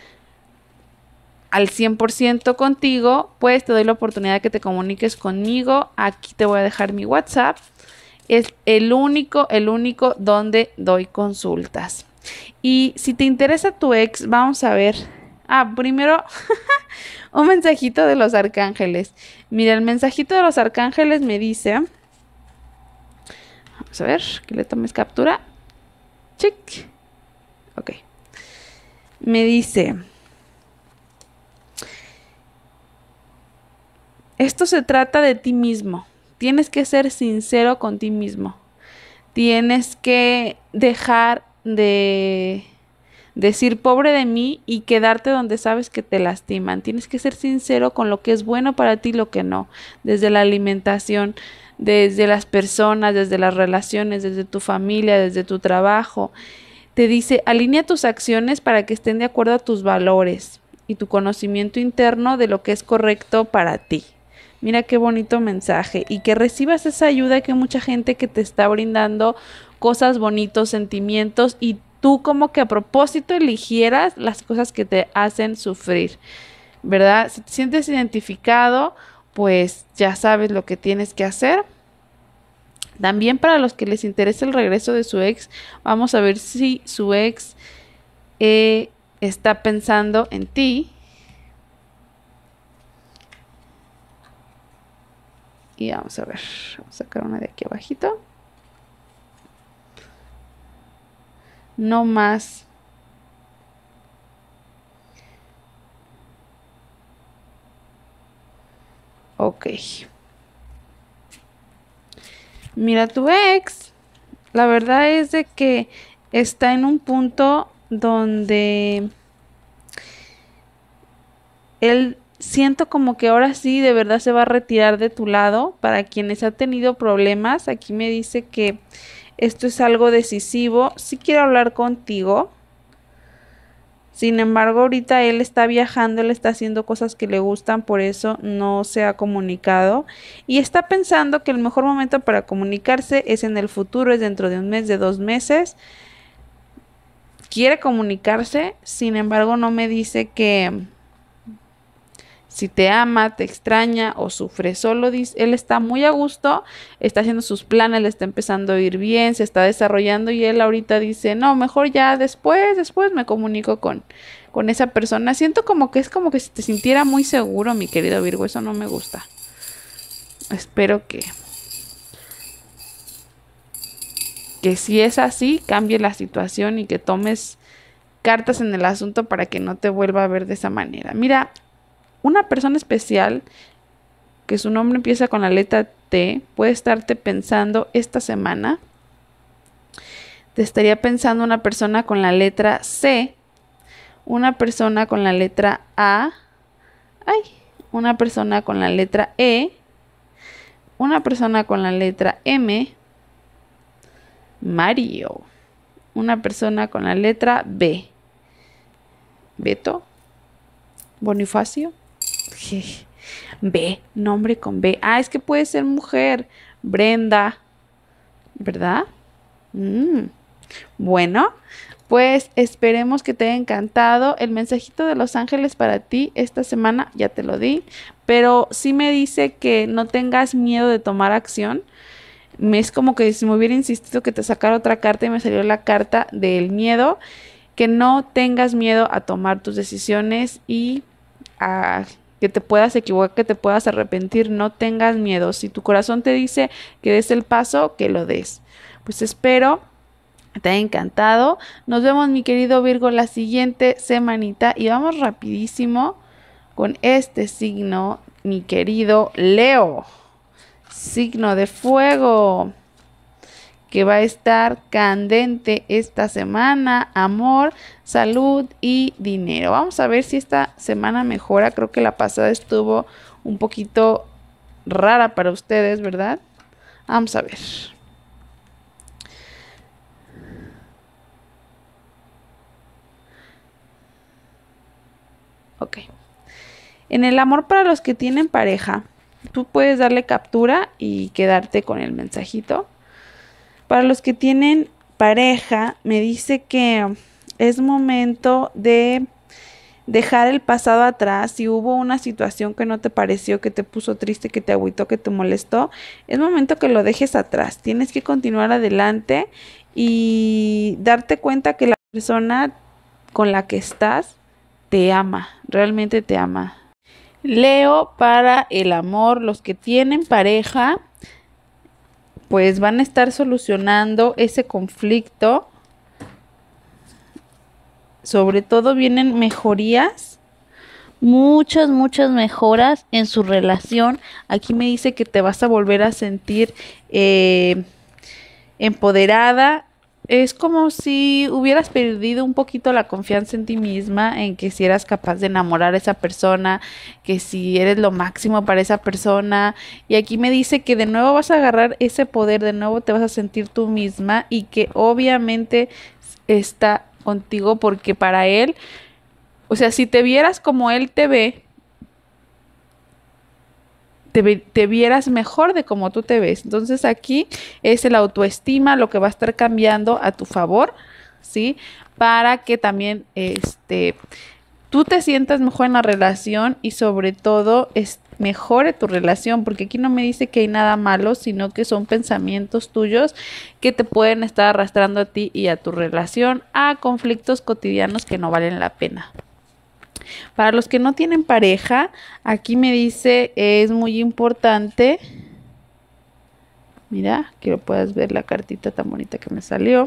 al cien por ciento contigo, pues te doy la oportunidad de que te comuniques conmigo. Aquí te voy a dejar mi WhatsApp. Es el único, el único donde doy consultas. Y si te interesa tu ex, vamos a ver. Ah, primero un mensajito de los arcángeles. Mira, el mensajito de los arcángeles me dice, vamos a ver, que le tomes captura. Chic. Ok. Me dice, esto se trata de ti mismo. Tienes que ser sincero con ti mismo. Tienes que dejar de decir pobre de mí y quedarte donde sabes que te lastiman. Tienes que ser sincero con lo que es bueno para ti y lo que no. Desde la alimentación, desde las personas, desde las relaciones, desde tu familia, desde tu trabajo. Te dice, alinea tus acciones para que estén de acuerdo a tus valores y tu conocimiento interno de lo que es correcto para ti. Mira qué bonito mensaje, y que recibas esa ayuda, que mucha gente que te está brindando cosas bonitos, sentimientos, y tú como que a propósito eligieras las cosas que te hacen sufrir, ¿verdad? Si te sientes identificado, pues ya sabes lo que tienes que hacer. También para los que les interesa el regreso de su ex, vamos a ver si su ex eh, está pensando en ti. Y vamos a ver, vamos a sacar una de aquí abajito. No más. Ok. Mira, tu ex, la verdad es de que está en un punto donde él, siento como que ahora sí de verdad se va a retirar de tu lado. Para quienes han tenido problemas, aquí me dice que esto es algo decisivo. Sí quiero hablar contigo. Sin embargo, ahorita él está viajando, él está haciendo cosas que le gustan, por eso no se ha comunicado. Y está pensando que el mejor momento para comunicarse es en el futuro, es dentro de un mes, de dos meses. Quiere comunicarse, sin embargo no me dice que si te ama, te extraña o sufre. Solo dice, él está muy a gusto, está haciendo sus planes, le está empezando a ir bien, se está desarrollando, y él ahorita dice, no, mejor ya después, después me comunico con, con esa persona. Siento como que es como que si te sintiera muy seguro, mi querido Virgo, eso no me gusta. Espero que, que si es así, cambie la situación y que tomes cartas en el asunto para que no te vuelva a ver de esa manera. Mira, una persona especial, que su nombre empieza con la letra T, puede estarte pensando esta semana. Te estaría pensando una persona con la letra C, una persona con la letra A, ay, una persona con la letra E, una persona con la letra M, Mario, una persona con la letra B, Beto, Bonifacio. B, nombre con B. Ah, es que puede ser mujer. Brenda, ¿verdad? Mm. Bueno, pues esperemos que te haya encantado. El mensajito de los ángeles para ti esta semana ya te lo di, pero sí me dice que no tengas miedo de tomar acción. Es como que si me hubiera insistido que te sacara otra carta y me salió la carta del miedo. Que no tengas miedo a tomar tus decisiones y a que te puedas equivocar, que te puedas arrepentir. No tengas miedo. Si tu corazón te dice que des el paso, que lo des. Pues espero te haya encantado. Nos vemos, mi querido Virgo, la siguiente semanita, y vamos rapidísimo con este signo, mi querido Leo, signo de fuego, que va a estar candente esta semana, amor, salud y dinero. Vamos a ver si esta semana mejora. Creo que la pasada estuvo un poquito rara para ustedes, ¿verdad? Vamos a ver. Ok. En el amor, para los que tienen pareja, tú puedes darle captura y quedarte con el mensajito. Para los que tienen pareja, me dice que es momento de dejar el pasado atrás. Si hubo una situación que no te pareció, que te puso triste, que te agüitó, que te molestó, es momento que lo dejes atrás. Tienes que continuar adelante y darte cuenta que la persona con la que estás te ama, realmente te ama. Leo, para el amor, los que tienen pareja, pues van a estar solucionando ese conflicto. Sobre todo vienen mejorías, muchas, muchas mejoras en su relación. Aquí me dice que te vas a volver a sentir eh, empoderada. Es como si hubieras perdido un poquito la confianza en ti misma, en que si eras capaz de enamorar a esa persona, que si eres lo máximo para esa persona. Y aquí me dice que de nuevo vas a agarrar ese poder, de nuevo te vas a sentir tú misma y que obviamente está contigo, porque para él, o sea, si te vieras como él te ve, Te, te vieras mejor de como tú te ves. Entonces aquí es el autoestima lo que va a estar cambiando a tu favor, ¿sí? Para que también este, tú te sientas mejor en la relación y sobre todo es, mejore tu relación, porque aquí no me dice que hay nada malo, sino que son pensamientos tuyos que te pueden estar arrastrando a ti y a tu relación a conflictos cotidianos que no valen la pena. Para los que no tienen pareja, aquí me dice, es muy importante, mira, quiero que puedas ver la cartita tan bonita que me salió.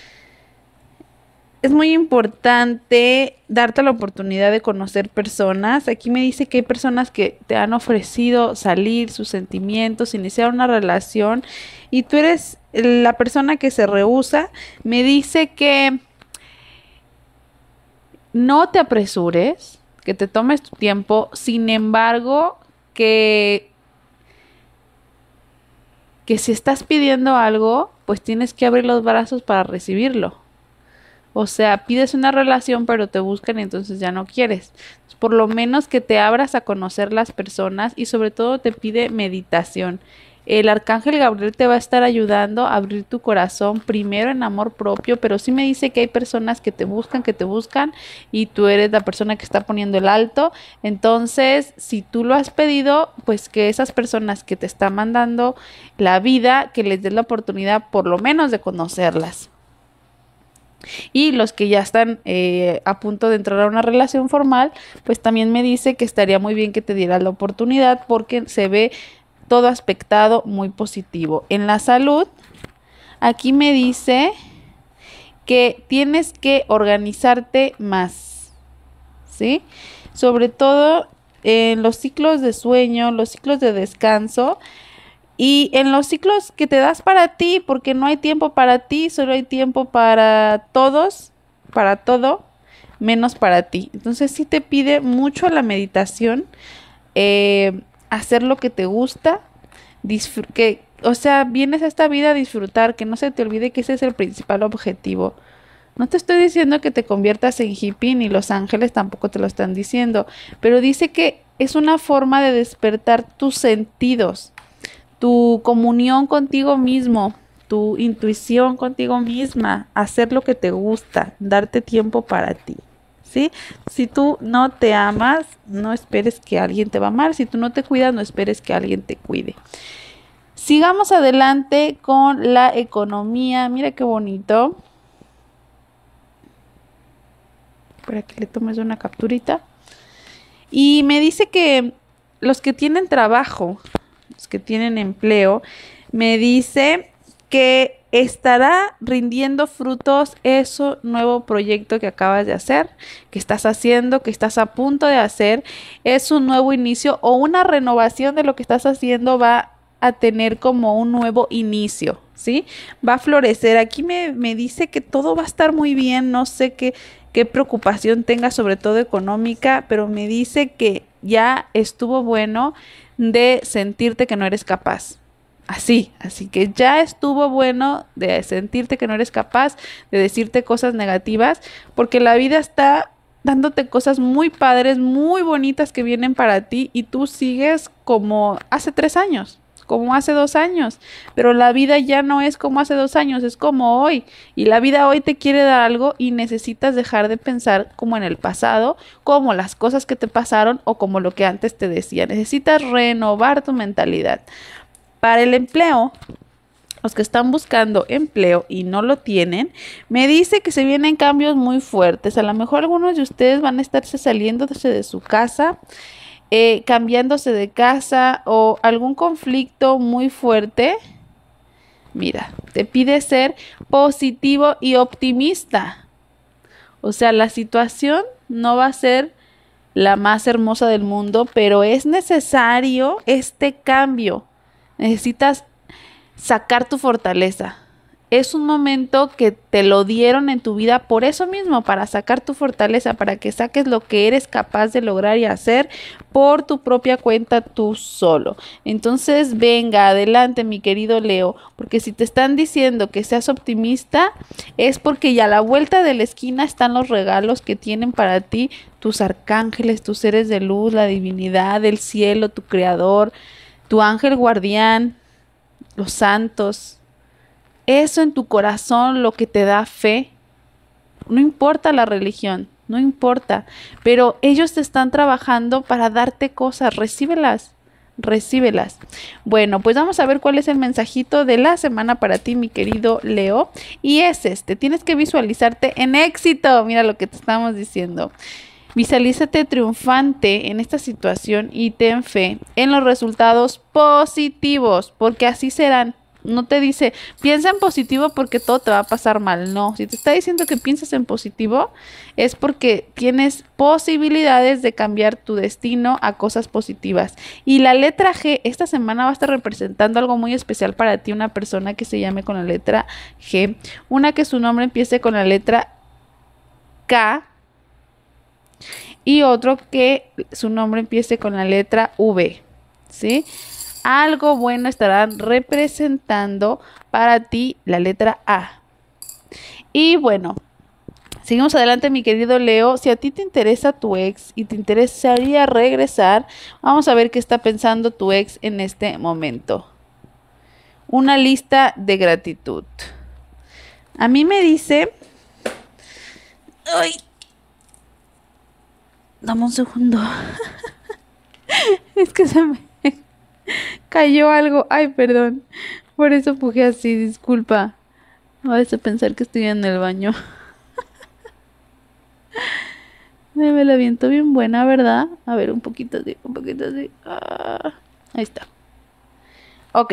Es muy importante darte la oportunidad de conocer personas. Aquí me dice que hay personas que te han ofrecido salir, sus sentimientos, iniciar una relación y tú eres la persona que se rehúsa. Me dice que no te apresures, que te tomes tu tiempo, sin embargo, que, que si estás pidiendo algo, pues tienes que abrir los brazos para recibirlo. O sea, pides una relación, pero te buscan y entonces ya no quieres. Por lo menos que te abras a conocer las personas y sobre todo te pide meditación. El arcángel Gabriel te va a estar ayudando a abrir tu corazón primero en amor propio, pero sí me dice que hay personas que te buscan, que te buscan y tú eres la persona que está poniendo el alto. Entonces, si tú lo has pedido, pues que esas personas que te están mandando la vida, que les des la oportunidad por lo menos de conocerlas. Y los que ya están eh, a punto de entrar a una relación formal, pues también me dice que estaría muy bien que te dieras la oportunidad porque se ve todo aspectado muy positivo. En la salud, aquí me dice que tienes que organizarte más, ¿sí? Sobre todo en los ciclos de sueño, los ciclos de descanso y en los ciclos que te das para ti, porque no hay tiempo para ti, solo hay tiempo para todos, para todo, menos para ti. Entonces sí te pide mucho la meditación, eh, hacer lo que te gusta, que, o sea, vienes a esta vida a disfrutar, que no se te olvide que ese es el principal objetivo. No te estoy diciendo que te conviertas en hippie, ni los ángeles tampoco te lo están diciendo, pero dice que es una forma de despertar tus sentidos, tu comunión contigo mismo, tu intuición contigo misma, hacer lo que te gusta, darte tiempo para ti. ¿Sí? Si tú no te amas, no esperes que alguien te va a amar. Si tú no te cuidas, no esperes que alguien te cuide. Sigamos adelante con la economía. Mira qué bonito. Para que le tomes una capturita. Y me dice que los que tienen trabajo, los que tienen empleo, me dice que estará rindiendo frutos ese nuevo proyecto que acabas de hacer, que estás haciendo, que estás a punto de hacer. Es un nuevo inicio o una renovación de lo que estás haciendo, va a tener como un nuevo inicio, ¿sí? Va a florecer. Aquí me, me dice que todo va a estar muy bien, no sé qué, qué preocupación tenga, sobre todo económica, pero me dice que ya estuvo bueno de sentirte que no eres capaz. Así, así que ya estuvo bueno de sentirte que no eres capaz, de decirte cosas negativas, porque la vida está dándote cosas muy padres, muy bonitas que vienen para ti y tú sigues como hace tres años, como hace dos años, pero la vida ya no es como hace dos años, es como hoy, y la vida hoy te quiere dar algo y necesitas dejar de pensar como en el pasado, como las cosas que te pasaron o como lo que antes te decía. Necesitas renovar tu mentalidad. Para el empleo, los que están buscando empleo y no lo tienen, me dice que se vienen cambios muy fuertes. A lo mejor algunos de ustedes van a estarse saliéndose de su casa, eh, cambiándose de casa o algún conflicto muy fuerte. Mira, te pide ser positivo y optimista. O sea, la situación no va a ser la más hermosa del mundo, pero es necesario este cambio. Necesitas sacar tu fortaleza. Es un momento que te lo dieron en tu vida por eso mismo, para sacar tu fortaleza, para que saques lo que eres capaz de lograr y hacer por tu propia cuenta tú solo. Entonces, venga, adelante, mi querido Leo, porque si te están diciendo que seas optimista, es porque ya a la vuelta de la esquina están los regalos que tienen para ti tus arcángeles, tus seres de luz, la divinidad, el cielo, tu creador, tu ángel guardián, los santos. Eso en tu corazón, lo que te da fe. No importa la religión, no importa, pero ellos te están trabajando para darte cosas. Recíbelas, recíbelas. Bueno, pues vamos a ver cuál es el mensajito de la semana para ti, mi querido Leo. Y es este: tienes que visualizarte en éxito. Mira lo que te estamos diciendo. Visualízate triunfante en esta situación y ten fe en los resultados positivos, porque así serán. No te dice, piensa en positivo porque todo te va a pasar mal. No, si te está diciendo que pienses en positivo, es porque tienes posibilidades de cambiar tu destino a cosas positivas. Y la letra G esta semana va a estar representando algo muy especial para ti, una persona que se llame con la letra G, una que su nombre empiece con la letra K, y otro que su nombre empiece con la letra V, ¿sí? Algo bueno estarán representando para ti la letra A. Y bueno, seguimos adelante, mi querido Leo. Si a ti te interesa tu ex y te interesaría regresar, vamos a ver qué está pensando tu ex en este momento. Una lista de gratitud. A mí me dice... ¡Ay! Dame un segundo. Es que se me cayó algo. Ay, perdón. Por eso pujé así, disculpa. No vas a pensar que estoy en el baño. Me la viento bien buena, ¿verdad? A ver, un poquito así, un poquito así. Ah, ahí está. Ok.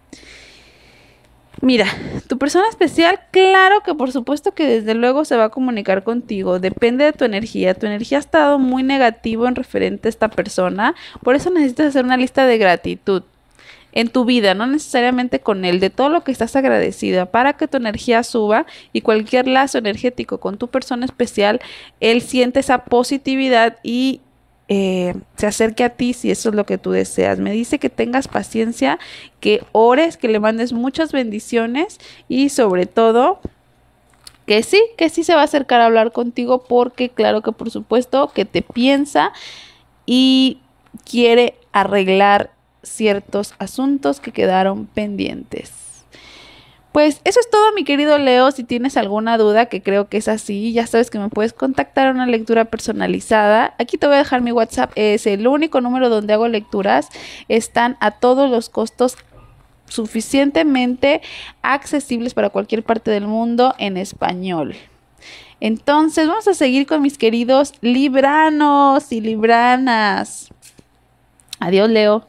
Mira, tu persona especial, claro que por supuesto que desde luego se va a comunicar contigo. Depende de tu energía. Tu energía ha estado muy negativo en referente a esta persona. Por eso necesitas hacer una lista de gratitud en tu vida, no necesariamente con él, de todo lo que estás agradecida, para que tu energía suba y cualquier lazo energético con tu persona especial, él siente esa positividad y Eh, se acerque a ti si eso es lo que tú deseas. Me dice que tengas paciencia, que ores, que le mandes muchas bendiciones y sobre todo que sí, que sí se va a acercar a hablar contigo, porque claro que por supuesto que te piensa y quiere arreglar ciertos asuntos que quedaron pendientes. Pues eso es todo, mi querido Leo. Si tienes alguna duda, que creo que es así, ya sabes que me puedes contactar a una lectura personalizada. Aquí te voy a dejar mi WhatsApp, es el único número donde hago lecturas. Están a todos los costos, suficientemente accesibles para cualquier parte del mundo, en español. Entonces vamos a seguir con mis queridos libranos y libranas. Adiós, Leo.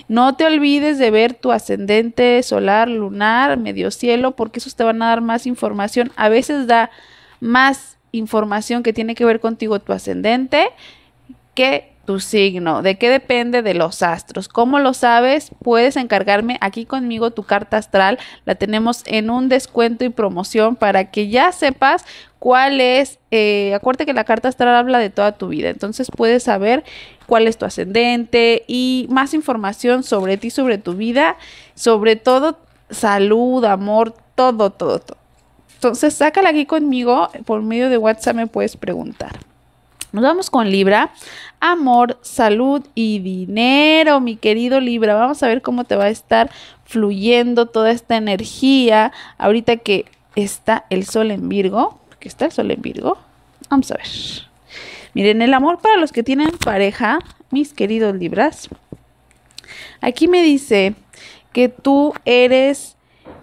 No te olvides de ver tu ascendente solar, lunar, medio cielo, porque esos te van a dar más información. A veces da más información que tiene que ver contigo tu ascendente que tu signo. ¿De qué depende? De los astros. ¿Cómo lo sabes? Puedes encargarme aquí conmigo tu carta astral. La tenemos en un descuento y promoción para que ya sepas cuál es. Eh, acuérdate que la carta astral habla de toda tu vida. Entonces puedes saber cuál es tu ascendente y más información sobre ti, sobre tu vida, sobre todo salud, amor, todo, todo, todo. Entonces sácala aquí conmigo. Por medio de WhatsApp me puedes preguntar. Nos vamos con Libra, amor, salud y dinero, mi querido Libra. Vamos a ver cómo te va a estar fluyendo toda esta energía ahorita que está el sol en Virgo, porque está el sol en Virgo. Vamos a ver. Miren, el amor para los que tienen pareja, mis queridos Libras. Aquí me dice que tú eres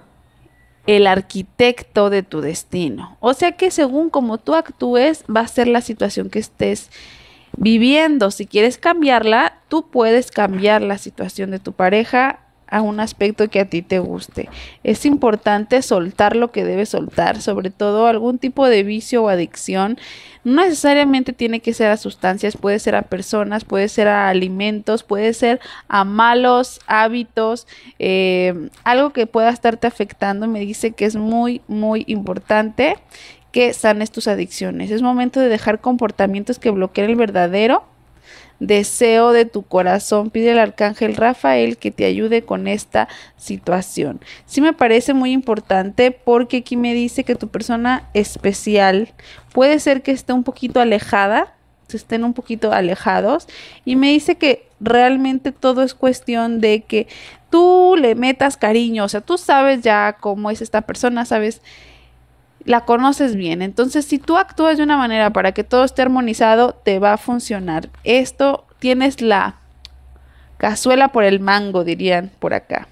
el arquitecto de tu destino. O sea que según como tú actúes, va a ser la situación que estés viviendo. Si quieres cambiarla, tú puedes cambiar la situación de tu pareja a un aspecto que a ti te guste. Es importante soltar lo que debes soltar, sobre todo algún tipo de vicio o adicción. No necesariamente tiene que ser a sustancias, puede ser a personas, puede ser a alimentos, puede ser a malos hábitos, eh, algo que pueda estarte afectando. Me dice que es muy, muy importante que sanes tus adicciones. Es momento de dejar comportamientos que bloqueen el verdadero deseo de tu corazón. Pide al arcángel Rafael que te ayude con esta situación. Sí me parece muy importante porque aquí me dice que tu persona especial puede ser que esté un poquito alejada, se estén un poquito alejados, y me dice que realmente todo es cuestión de que tú le metas cariño. O sea, tú sabes ya cómo es esta persona, sabes, la conoces bien. Entonces, si tú actúas de una manera para que todo esté armonizado, te va a funcionar. Esto tienes la cazuela por el mango, dirían por acá.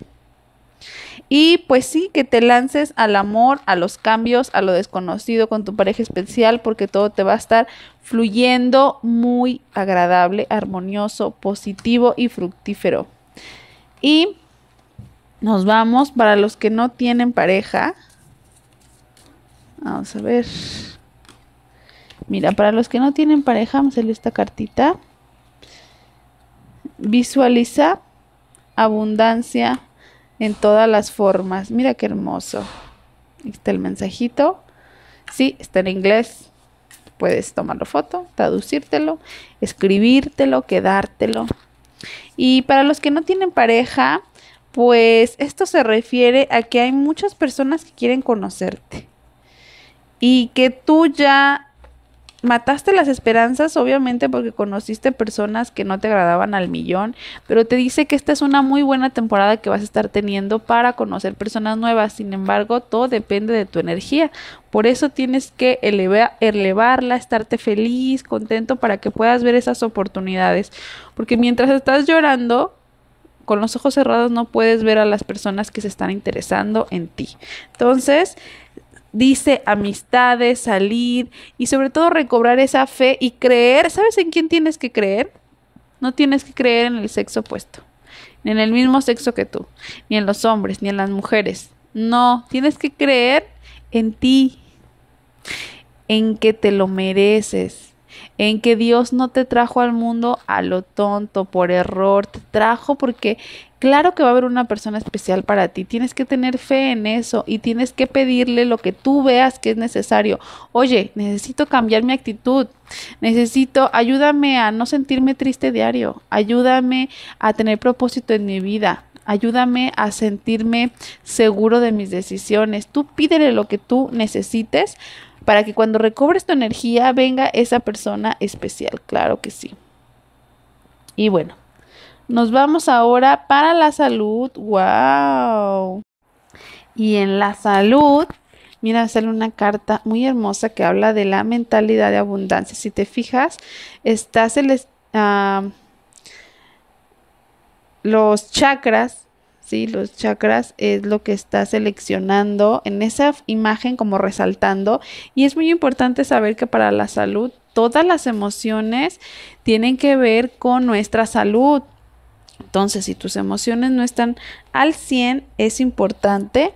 Y pues sí, que te lances al amor, a los cambios, a lo desconocido con tu pareja especial, porque todo te va a estar fluyendo muy agradable, armonioso, positivo y fructífero. Y nos vamos para los que no tienen pareja. Vamos a ver. Mira, para los que no tienen pareja, vamos a hacer esta cartita. Visualiza abundancia en todas las formas. Mira qué hermoso. Aquí está el mensajito. Sí, está en inglés. Puedes tomarlo foto, traducírtelo, escribírtelo, quedártelo. Y para los que no tienen pareja, pues esto se refiere a que hay muchas personas que quieren conocerte. Y que tú ya mataste las esperanzas, obviamente, porque conociste personas que no te agradaban al millón, pero te dice que esta es una muy buena temporada que vas a estar teniendo para conocer personas nuevas. Sin embargo, todo depende de tu energía. Por eso tienes que elevar, elevarla, estarte feliz, contento, para que puedas ver esas oportunidades. Porque mientras estás llorando, con los ojos cerrados, no puedes ver a las personas que se están interesando en ti. Entonces, dice amistades, salir y sobre todo recobrar esa fe y creer. ¿Sabes en quién tienes que creer? No tienes que creer en el sexo opuesto, ni en el mismo sexo que tú, ni en los hombres, ni en las mujeres. No, tienes que creer en ti, en que te lo mereces, en que Dios no te trajo al mundo a lo tonto, por error. Te trajo porque claro que va a haber una persona especial para ti. Tienes que tener fe en eso y tienes que pedirle lo que tú veas que es necesario. Oye, necesito cambiar mi actitud. Necesito, ayúdame a no sentirme triste diario. Ayúdame a tener propósito en mi vida. Ayúdame a sentirme seguro de mis decisiones. Tú pídele lo que tú necesites para que cuando recobres tu energía venga esa persona especial. Claro que sí. Y bueno, nos vamos ahora para la salud. ¡Wow! Y en la salud, mira, sale una carta muy hermosa que habla de la mentalidad de abundancia. Si te fijas, está el, uh, los chakras. Sí, los chakras es lo que está seleccionando en esa imagen, como resaltando. Y es muy importante saber que para la salud, todas las emociones tienen que ver con nuestra salud. Entonces, si tus emociones no están al cien, es importante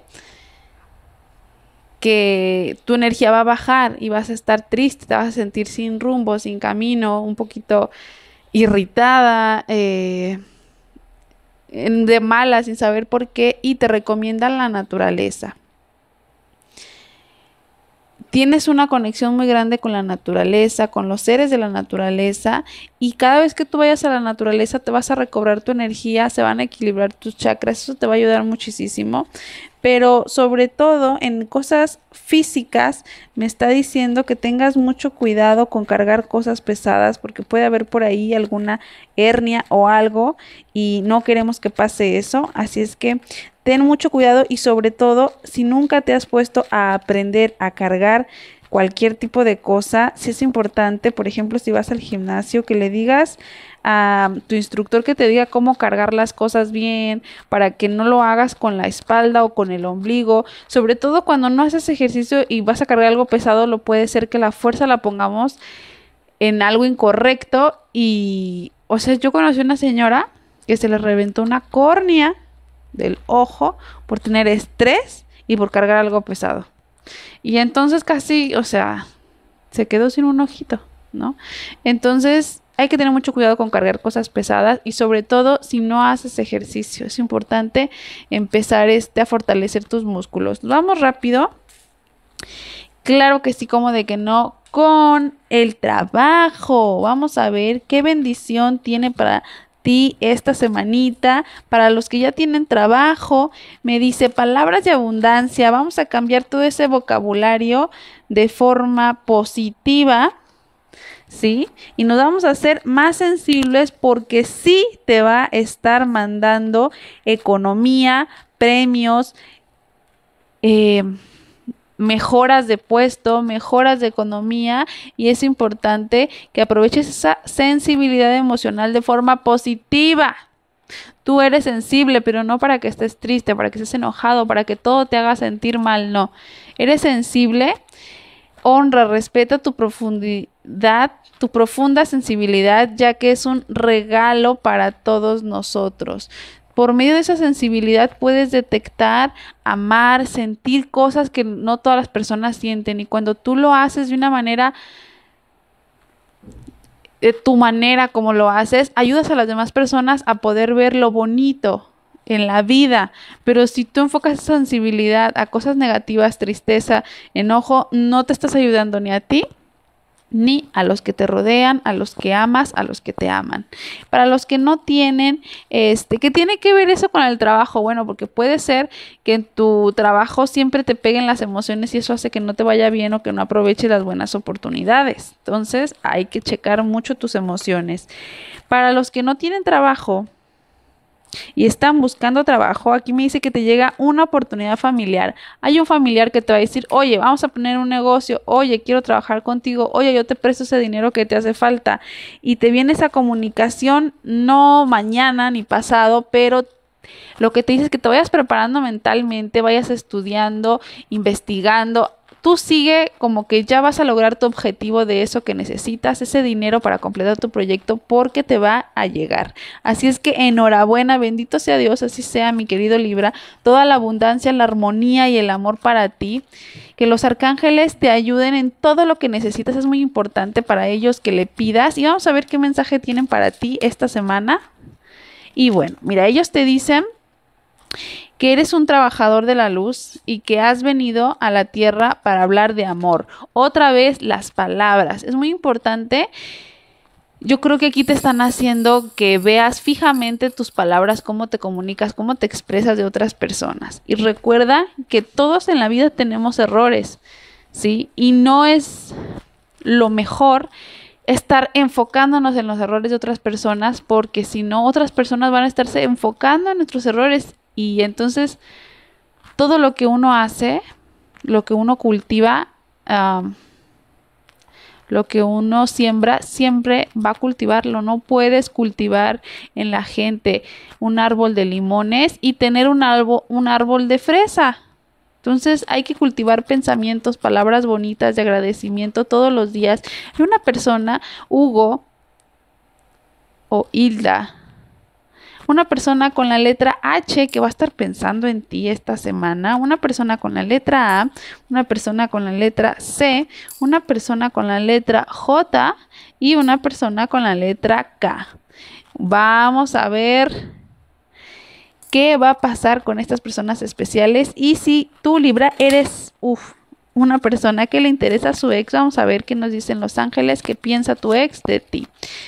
que tu energía va a bajar y vas a estar triste, te vas a sentir sin rumbo, sin camino, un poquito irritada, eh, de mala, sin saber por qué, y te recomiendan la naturaleza. Tienes una conexión muy grande con la naturaleza, con los seres de la naturaleza, y cada vez que tú vayas a la naturaleza te vas a recobrar tu energía, se van a equilibrar tus chakras, eso te va a ayudar muchísimo. Pero sobre todo en cosas físicas me está diciendo que tengas mucho cuidado con cargar cosas pesadas, porque puede haber por ahí alguna hernia o algo y no queremos que pase eso. Así es que ten mucho cuidado, y sobre todo si nunca te has puesto a aprender a cargar cualquier tipo de cosa, sí es importante, por ejemplo, si vas al gimnasio, que le digas a tu instructor que te diga cómo cargar las cosas bien, para que no lo hagas con la espalda o con el ombligo. Sobre todo cuando no haces ejercicio y vas a cargar algo pesado, lo puede ser que la fuerza la pongamos en algo incorrecto. Y, o sea, yo conocí una señora que se le reventó una córnea del ojo por tener estrés y por cargar algo pesado. Y entonces casi, o sea, se quedó sin un ojito, ¿no? Entonces hay que tener mucho cuidado con cargar cosas pesadas, y sobre todo si no haces ejercicio. Es importante empezar este, a fortalecer tus músculos. Vamos rápido. Claro que sí, como de que no. Con el trabajo. Vamos a ver qué bendición tiene para ti esta semanita. Para los que ya tienen trabajo, me dice palabras de abundancia. Vamos a cambiar todo ese vocabulario de forma positiva, ¿sí? Y nos vamos a hacer más sensibles, porque sí te va a estar mandando economía, premios, eh, mejoras de puesto, mejoras de economía, y es importante que aproveches esa sensibilidad emocional de forma positiva. Tú eres sensible, pero no para que estés triste, para que estés enojado, para que todo te haga sentir mal, no. Eres sensible. Honra, respeta tu profundidad, tu profunda sensibilidad, ya que es un regalo para todos nosotros. Por medio de esa sensibilidad puedes detectar, amar, sentir cosas que no todas las personas sienten, y cuando tú lo haces de una manera, de tu manera como lo haces, ayudas a las demás personas a poder ver lo bonito en la vida. Pero si tú enfocas esa sensibilidad a cosas negativas, tristeza, enojo, no te estás ayudando ni a ti ni a los que te rodean, a los que amas, a los que te aman. Para los que no tienen, este, ¿qué tiene que ver eso con el trabajo? Bueno, porque puede ser que en tu trabajo siempre te peguen las emociones, y eso hace que no te vaya bien o que no aproveches las buenas oportunidades. Entonces hay que checar mucho tus emociones. Para los que no tienen trabajo y están buscando trabajo, aquí me dice que te llega una oportunidad familiar. Hay un familiar que te va a decir, oye, vamos a poner un negocio, oye, quiero trabajar contigo, oye, yo te presto ese dinero que te hace falta. Y te viene esa comunicación, no mañana ni pasado, pero lo que te dice es que te vayas preparando mentalmente, vayas estudiando, investigando. Tú sigue, como que ya vas a lograr tu objetivo de eso que necesitas, ese dinero para completar tu proyecto, porque te va a llegar. Así es que enhorabuena, bendito sea Dios, así sea, mi querido Libra. Toda la abundancia, la armonía y el amor para ti. Que los arcángeles te ayuden en todo lo que necesitas. Es muy importante para ellos que le pidas. Y vamos a ver qué mensaje tienen para ti esta semana. Y bueno, mira, ellos te dicen que eres un trabajador de la luz y que has venido a la tierra para hablar de amor. Otra vez las palabras. Es muy importante. Yo creo que aquí te están haciendo que veas fijamente tus palabras, cómo te comunicas, cómo te expresas de otras personas. Y recuerda que todos en la vida tenemos errores, ¿sí? Y no es lo mejor estar enfocándonos en los errores de otras personas, porque si no, otras personas van a estarse enfocando en nuestros errores. Y entonces todo lo que uno hace, lo que uno cultiva, um, lo que uno siembra, siempre va a cultivarlo. No puedes cultivar en la gente un árbol de limones y tener un árbol, un árbol de fresa. Entonces hay que cultivar pensamientos, palabras bonitas de agradecimiento todos los días. Hay una persona, Hugo o Hilda, una persona con la letra H que va a estar pensando en ti esta semana, una persona con la letra A, una persona con la letra C, una persona con la letra J y una persona con la letra K. Vamos a ver qué va a pasar con estas personas especiales y si tú, Libra, eres uf, una persona que le interesa a su ex, vamos a ver qué nos dicen los ángeles, qué piensa tu ex de ti.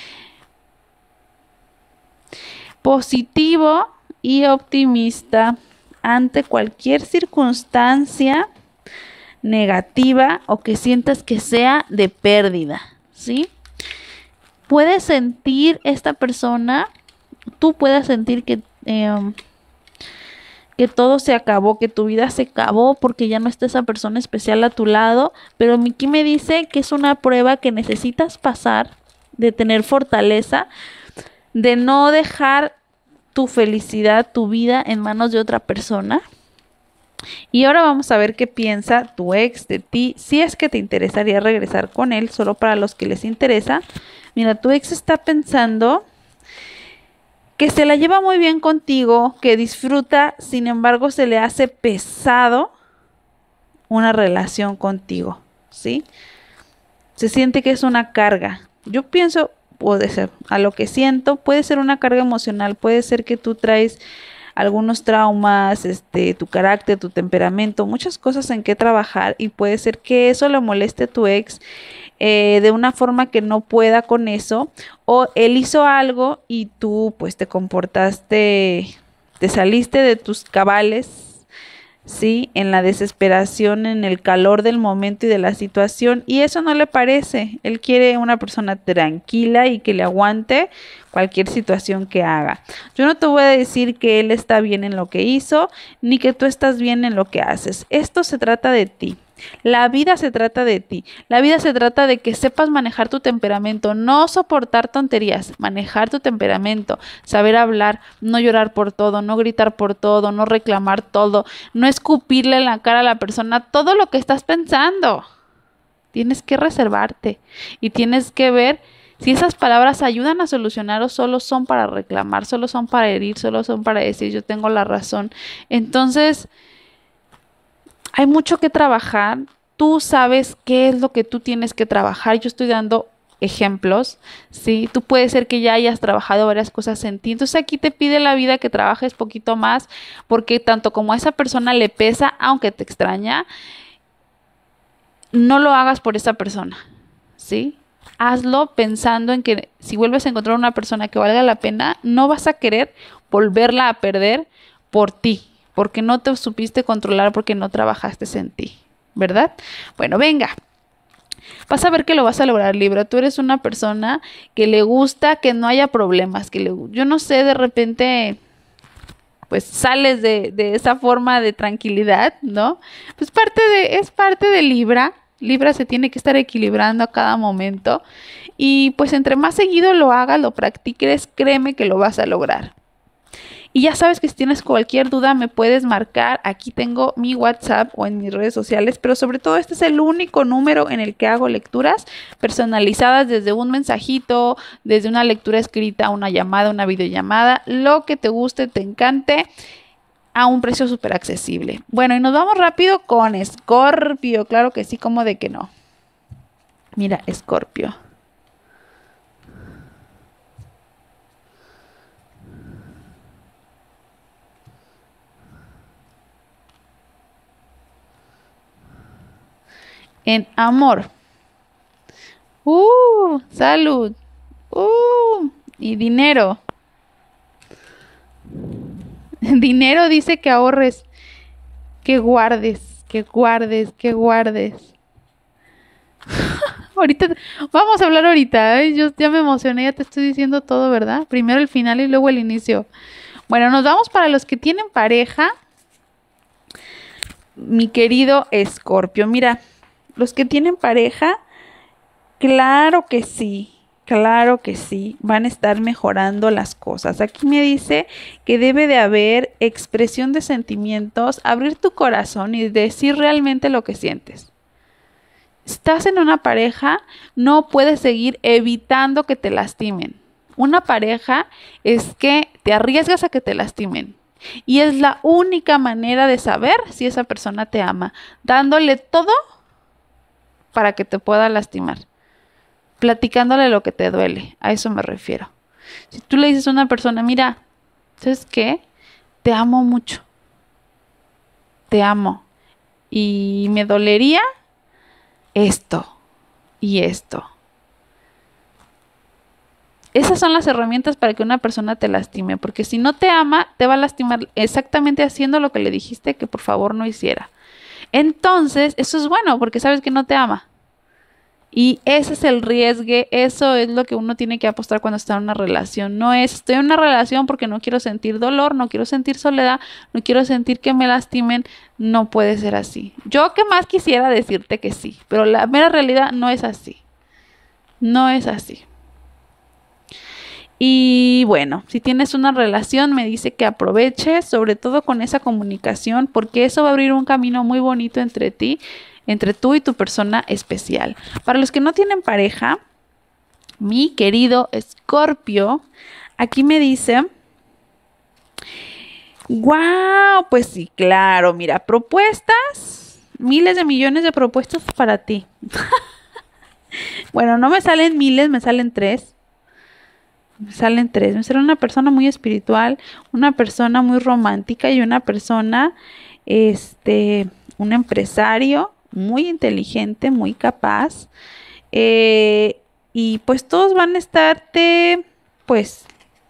Positivo y optimista ante cualquier circunstancia negativa o que sientas que sea de pérdida, ¿sí? Puedes sentir esta persona, tú puedes sentir que, eh, que todo se acabó, que tu vida se acabó porque ya no está esa persona especial a tu lado, pero Miki me dice que es una prueba que necesitas pasar, de tener fortaleza, de no dejar tu felicidad, tu vida en manos de otra persona. Y ahora vamos a ver qué piensa tu ex de ti, si es que te interesaría regresar con él, solo para los que les interesa. Mira, tu ex está pensando que se la lleva muy bien contigo, que disfruta, sin embargo se le hace pesado una relación contigo, ¿sí? Se siente que es una carga. Yo pienso, puede ser, a lo que siento, puede ser una carga emocional, puede ser que tú traes algunos traumas, este, tu carácter, tu temperamento, muchas cosas en que trabajar y puede ser que eso le moleste a tu ex eh, de una forma que no pueda con eso, o él hizo algo y tú pues te comportaste, te saliste de tus cabales, ¿sí? En la desesperación, en el calor del momento y de la situación, y eso no le parece. Él quiere una persona tranquila y que le aguante cualquier situación que haga. Yo no te voy a decir que él está bien en lo que hizo, ni que tú estás bien en lo que haces. Esto se trata de ti. La vida se trata de ti. La vida se trata de que sepas manejar tu temperamento, no soportar tonterías, manejar tu temperamento, saber hablar, no llorar por todo, no gritar por todo, no reclamar todo, no escupirle en la cara a la persona todo lo que estás pensando. Tienes que reservarte y tienes que ver si esas palabras ayudan a solucionar o solo son para reclamar, solo son para herir, solo son para decir yo tengo la razón. Entonces, hay mucho que trabajar. Tú sabes qué es lo que tú tienes que trabajar. Yo estoy dando ejemplos, ¿sí? Tú puede ser que ya hayas trabajado varias cosas en ti. Entonces aquí te pide la vida que trabajes poquito más porque tanto como a esa persona le pesa, aunque te extraña, no lo hagas por esa persona, ¿sí? Hazlo pensando en que si vuelves a encontrar una persona que valga la pena, no vas a querer volverla a perder por ti, porque no te supiste controlar, porque no trabajaste en ti, ¿verdad? Bueno, venga. Vas a ver que lo vas a lograr, Libra. Tú eres una persona que le gusta que no haya problemas, que le, yo no sé, de repente, pues sales de, de esa forma de tranquilidad, ¿no? Pues parte de, es parte de Libra. Libra se tiene que estar equilibrando a cada momento y pues entre más seguido lo hagas, lo practiques, créeme que lo vas a lograr. Y ya sabes que si tienes cualquier duda me puedes marcar, aquí tengo mi WhatsApp o en mis redes sociales, pero sobre todo este es el único número en el que hago lecturas personalizadas desde un mensajito, desde una lectura escrita, una llamada, una videollamada, lo que te guste, te encante, a un precio súper accesible. Bueno, y nos vamos rápido con Escorpio, claro que sí, como de que no. Mira, Escorpio. En amor. Uh, salud. Uh, y dinero. Dinero dice que ahorres, que guardes, que guardes, que guardes. Ahorita, vamos a hablar ahorita, ¿eh? Yo ya me emocioné, ya te estoy diciendo todo, ¿verdad? Primero el final y luego el inicio. Bueno, nos vamos para los que tienen pareja. Mi querido Escorpio, mira, los que tienen pareja, claro que sí. Claro que sí, van a estar mejorando las cosas. Aquí me dice que debe de haber expresión de sentimientos, abrir tu corazón y decir realmente lo que sientes. Estás en una pareja, no puedes seguir evitando que te lastimen. una pareja es que te arriesgas a que te lastimen. Y es la única manera de saber si esa persona te ama, dándole todo para que te pueda lastimar, platicándole lo que te duele. A eso me refiero. Si tú le dices a una persona, mira, ¿sabes qué? Te amo mucho. Te amo. Y me dolería esto y esto. Esas son las herramientas para que una persona te lastime, porque si no te ama, te va a lastimar exactamente haciendo lo que le dijiste que por favor no hiciera. Entonces, eso es bueno, porque sabes que no te ama. Y ese es el riesgo, eso es lo que uno tiene que apostar cuando está en una relación. No es, estoy en una relación porque no quiero sentir dolor, no quiero sentir soledad, no quiero sentir que me lastimen. No puede ser así. Yo que más quisiera decirte que sí, pero la mera realidad no es así. No es así. Y bueno, si tienes una relación, me dice que aproveches, sobre todo con esa comunicación, porque eso va a abrir un camino muy bonito entre ti, entre tú y tu persona especial. Para los que no tienen pareja, mi querido Escorpio, aquí me dice, wow, pues sí, claro, mira, propuestas, miles de millones de propuestas para ti. Bueno, no me salen miles, me salen tres. Me salen tres. Me sale una persona muy espiritual, una persona muy romántica y una persona, este, un empresario muy inteligente, muy capaz. Eh, y pues todos van a estarte, pues,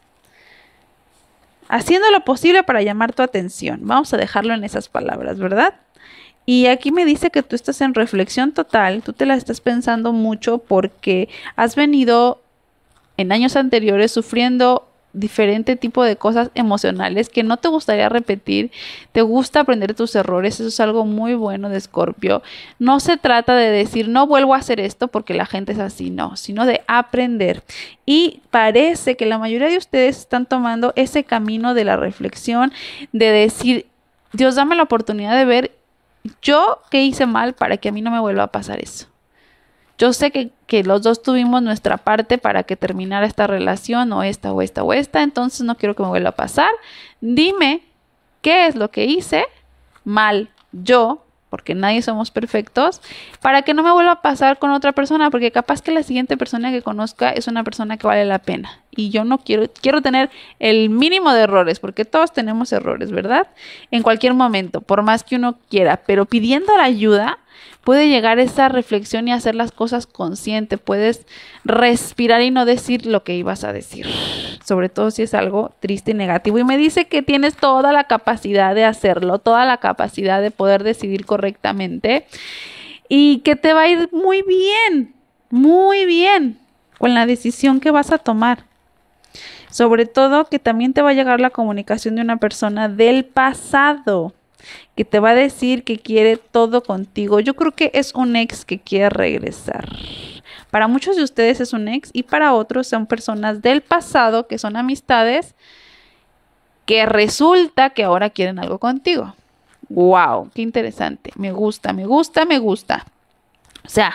haciendo lo posible para llamar tu atención. Vamos a dejarlo en esas palabras, ¿verdad? Y aquí me dice que tú estás en reflexión total, tú te la estás pensando mucho porque has venido en años anteriores sufriendo diferente tipo de cosas emocionales que no te gustaría repetir, te gusta aprender tus errores, eso es algo muy bueno de Escorpio. No se trata de decir no vuelvo a hacer esto porque la gente es así, no, sino de aprender. Y parece que la mayoría de ustedes están tomando ese camino de la reflexión, de decir, Dios, dame la oportunidad de ver yo qué hice mal para que a mí no me vuelva a pasar eso. Yo sé que, que los dos tuvimos nuestra parte para que terminara esta relación o esta o esta o esta, entonces no quiero que me vuelva a pasar. Dime qué es lo que hice mal yo, porque nadie somos perfectos, para que no me vuelva a pasar con otra persona, porque capaz que la siguiente persona que conozca es una persona que vale la pena. Y yo no quiero, quiero tener el mínimo de errores, porque todos tenemos errores, ¿verdad? En cualquier momento, por más que uno quiera, pero pidiendo la ayuda, puede llegar esa reflexión y hacer las cosas consciente. Puedes respirar y no decir lo que ibas a decir, sobre todo si es algo triste y negativo. Y me dice que tienes toda la capacidad de hacerlo, toda la capacidad de poder decidir correctamente y que te va a ir muy bien, muy bien con la decisión que vas a tomar. Sobre todo que también te va a llegar la comunicación de una persona del pasado, que te va a decir que quiere todo contigo. Yo creo que es un ex que quiere regresar. Para muchos de ustedes es un ex y para otros son personas del pasado que son amistades que resulta que ahora quieren algo contigo. ¡Wow! ¡Qué interesante! Me gusta, me gusta, me gusta. O sea,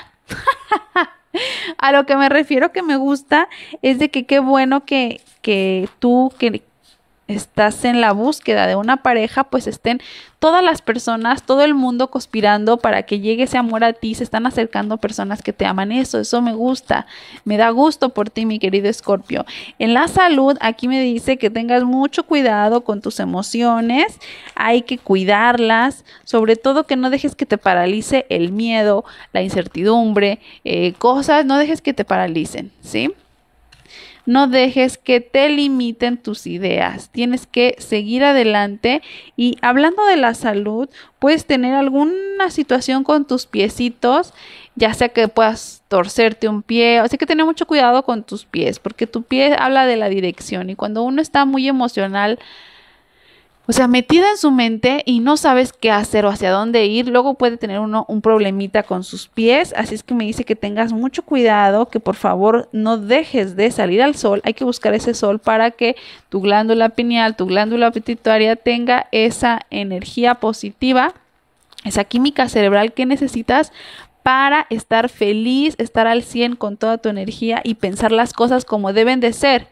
a lo que me refiero que me gusta es de que qué bueno que, que tú, que estás en la búsqueda de una pareja, pues estén todas las personas, todo el mundo conspirando para que llegue ese amor a ti. Se están acercando personas que te aman. Eso, eso me gusta. Me da gusto por ti, mi querido Escorpio. En la salud, aquí me dice que tengas mucho cuidado con tus emociones. Hay que cuidarlas. Sobre todo que no dejes que te paralice el miedo, la incertidumbre, eh, cosas. No dejes que te paralicen, ¿sí? No dejes que te limiten tus ideas. Tienes que seguir adelante. Y hablando de la salud, puedes tener alguna situación con tus piecitos, ya sea que puedas torcerte un pie. Así que tener mucho cuidado con tus pies, porque tu pie habla de la dirección. Y cuando uno está muy emocional, o sea, metida en su mente y no sabes qué hacer o hacia dónde ir, luego puede tener uno un problemita con sus pies. Así es que me dice que tengas mucho cuidado, que por favor no dejes de salir al sol. Hay que buscar ese sol para que tu glándula pineal, tu glándula pituitaria tenga esa energía positiva, esa química cerebral que necesitas para estar feliz, estar al cien con toda tu energía y pensar las cosas como deben de ser.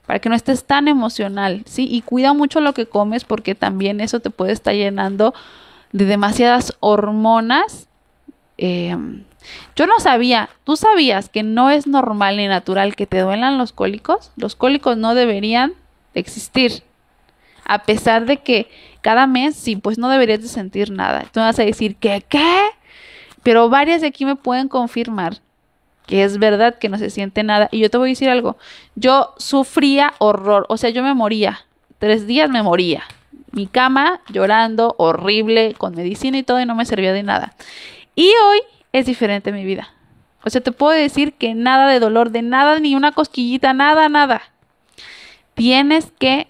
para que no estés tan emocional, ¿sí? Y cuida mucho lo que comes porque también eso te puede estar llenando de demasiadas hormonas. Eh, yo no sabía, ¿tú sabías que no es normal ni natural que te duelan los cólicos? Los cólicos no deberían existir, a pesar de que cada mes, sí, pues no deberías de sentir nada. Tú vas a decir, ¿qué, qué? Pero varias de aquí me pueden confirmar que es verdad que no se siente nada. Y yo te voy a decir algo, yo sufría horror, o sea, yo me moría, tres días me moría. Mi cama llorando, horrible, con medicina y todo, y no me servía de nada. Y hoy es diferente mi vida. O sea, te puedo decir que nada de dolor, de nada, ni una cosquillita, nada, nada. Tienes que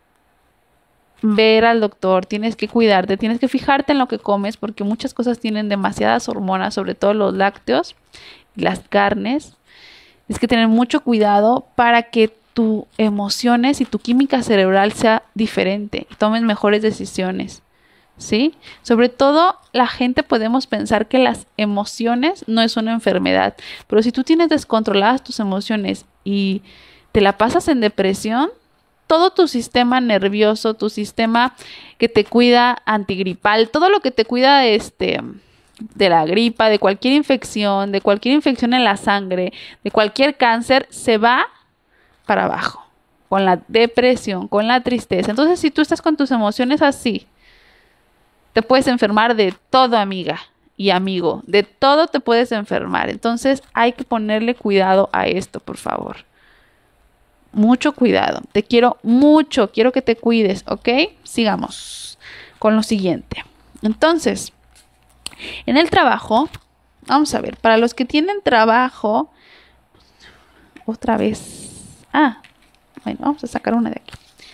ver al doctor, tienes que cuidarte, tienes que fijarte en lo que comes, porque muchas cosas tienen demasiadas hormonas, sobre todo los lácteos, las carnes. Tienes que tener mucho cuidado para que tus emociones y tu química cerebral sea diferente y tomes mejores decisiones, ¿sí? Sobre todo, la gente podemos pensar que las emociones no es una enfermedad, pero si tú tienes descontroladas tus emociones y te la pasas en depresión, todo tu sistema nervioso, tu sistema que te cuida antigripal, todo lo que te cuida de, este, de la gripa, de cualquier infección, de cualquier infección en la sangre, de cualquier cáncer, se va para abajo, con la depresión, con la tristeza. Entonces, si tú estás con tus emociones así, te puedes enfermar de todo, amiga y amigo, de todo te puedes enfermar. Entonces, hay que ponerle cuidado a esto, por favor. Mucho cuidado. Te quiero mucho, quiero que te cuides, ¿ok? Sigamos con lo siguiente. Entonces, en el trabajo, vamos a ver, para los que tienen trabajo, otra vez. Ah, bueno, vamos a sacar una de aquí.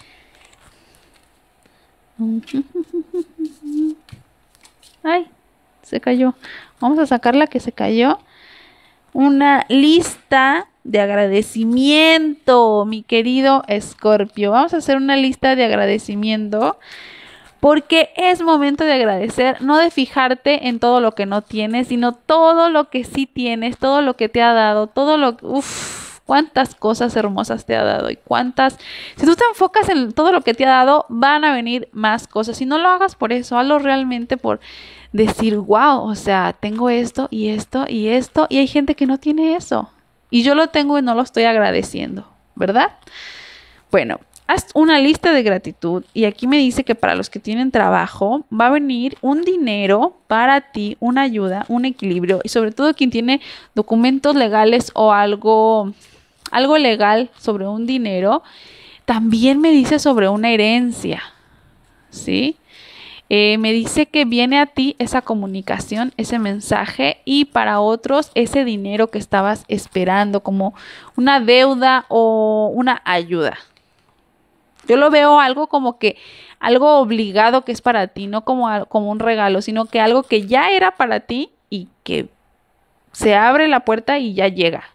Ay, se cayó. Vamos a sacar la que se cayó. Una lista de agradecimiento, mi querido Escorpio. Vamos a hacer una lista de agradecimiento porque es momento de agradecer, no de fijarte en todo lo que no tienes, sino todo lo que sí tienes, todo lo que te ha dado, todo lo que... Uf, cuántas cosas hermosas te ha dado y cuántas... Si tú te enfocas en todo lo que te ha dado, van a venir más cosas. Y no lo hagas por eso, hazlo realmente por decir, wow, o sea, tengo esto y esto y esto. Y hay gente que no tiene eso. Y yo lo tengo y no lo estoy agradeciendo, ¿verdad? Bueno, haz una lista de gratitud. Y aquí me dice que para los que tienen trabajo, va a venir un dinero para ti, una ayuda, un equilibrio. Y sobre todo quien tiene documentos legales o algo... algo legal sobre un dinero, también me dice sobre una herencia, ¿sí? Eh, me dice que viene a ti esa comunicación, ese mensaje y para otros ese dinero que estabas esperando como una deuda o una ayuda. Yo lo veo algo como que algo obligado que es para ti, no como, como un regalo, sino que algo que ya era para ti y que se abre la puerta y ya llega.